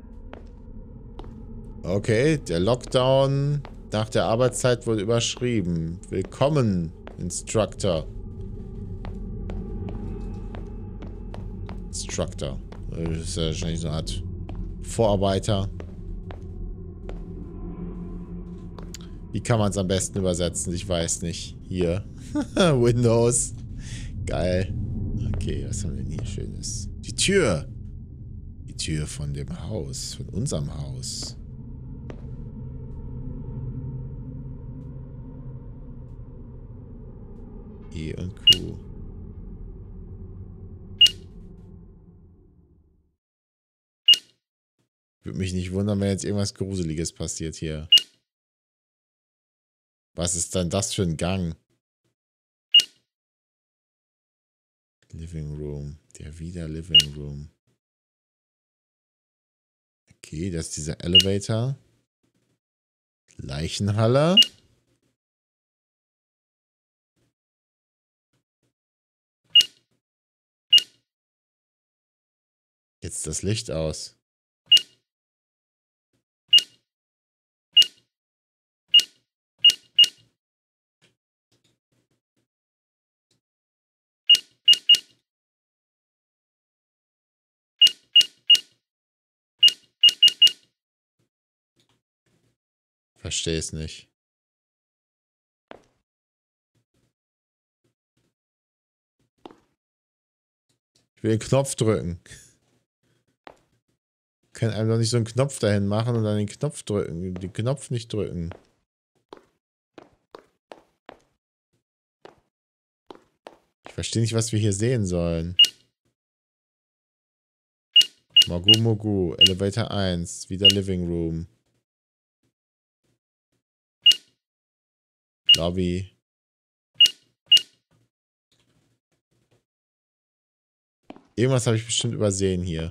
Okay, der Lockdown nach der Arbeitszeit wurde überschrieben. Willkommen, Instructor. Instructor. Das ist ja wahrscheinlich so eine Art Vorarbeiter. Wie kann man es am besten übersetzen? Ich weiß nicht. Hier. Windows. Geil. Okay, was haben wir denn hier Schönes? Die Tür. Die Tür von dem Haus. Von unserem Haus. E und Q. Würde mich nicht wundern, wenn jetzt irgendwas Gruseliges passiert hier. Was ist denn das für ein Gang? Living Room. Der wieder Living Room. Okay, das ist dieser Elevator. Leichenhalle. Jetzt das Licht aus. Verstehe es nicht. Ich will den Knopf drücken. Kann einem doch nicht so einen Knopf dahin machen und dann den Knopf drücken. Den Knopf nicht drücken. Ich verstehe nicht, was wir hier sehen sollen. Mogu Mogu. Elevator eins. Wieder Living Room. Lobby. Irgendwas habe ich bestimmt übersehen hier.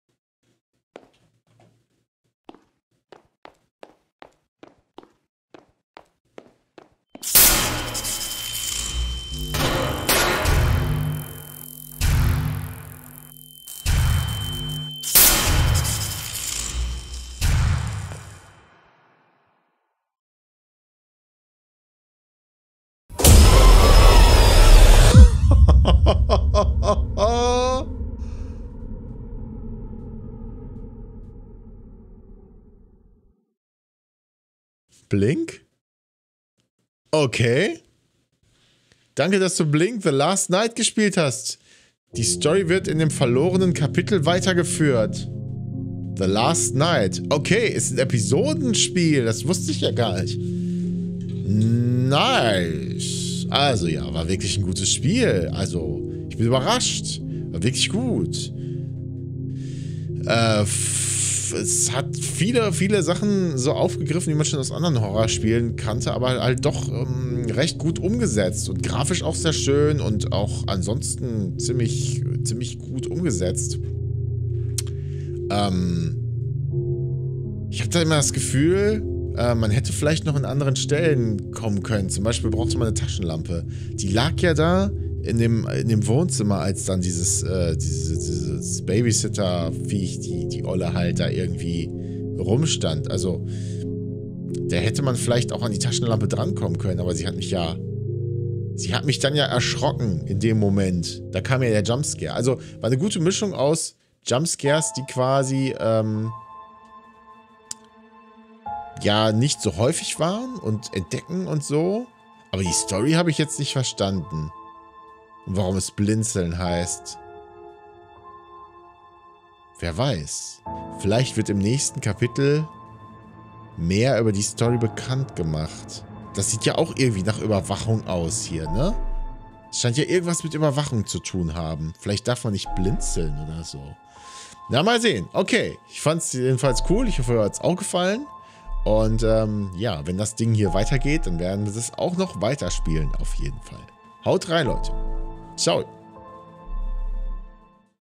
Blink? Okay. Danke, dass du Blink The Last Night gespielt hast. Die Story wird in dem verlorenen Kapitel weitergeführt. The Last Night. Okay, ist ein Episodenspiel. Das wusste ich ja gar nicht. Nice. Also ja, war wirklich ein gutes Spiel. Also, ich bin überrascht. War wirklich gut. Äh, es hat viele, viele Sachen so aufgegriffen, die man schon aus anderen Horrorspielen kannte, aber halt doch ähm, recht gut umgesetzt und grafisch auch sehr schön und auch ansonsten ziemlich, ziemlich gut umgesetzt. Ähm, ich habe da immer das Gefühl, äh, man hätte vielleicht noch an anderen Stellen kommen können. Zum Beispiel brauchte man eine Taschenlampe. Die lag ja da in dem, in dem Wohnzimmer, als dann dieses, äh, dieses, dieses Babysitter-Viech, die, die Olle halt da irgendwie rumstand. Also, da hätte man vielleicht auch an die Taschenlampe drankommen können, aber sie hat mich ja... Sie hat mich dann ja erschrocken in dem Moment. Da kam ja der Jumpscare. Also, war eine gute Mischung aus Jumpscares, die quasi, ähm... ja, nicht so häufig waren und entdecken und so. Aber die Story habe ich jetzt nicht verstanden. Und warum es Blinzeln heißt. Wer weiß. Vielleicht wird im nächsten Kapitel mehr über die Story bekannt gemacht. Das sieht ja auch irgendwie nach Überwachung aus hier, ne? Es scheint ja irgendwas mit Überwachung zu tun haben. Vielleicht darf man nicht blinzeln oder so. Na, mal sehen. Okay, ich fand es jedenfalls cool. Ich hoffe, euch hat es auch gefallen. Und ähm, ja, wenn das Ding hier weitergeht, dann werden wir das auch noch weiterspielen, auf jeden Fall. Haut rein, Leute. Ciao.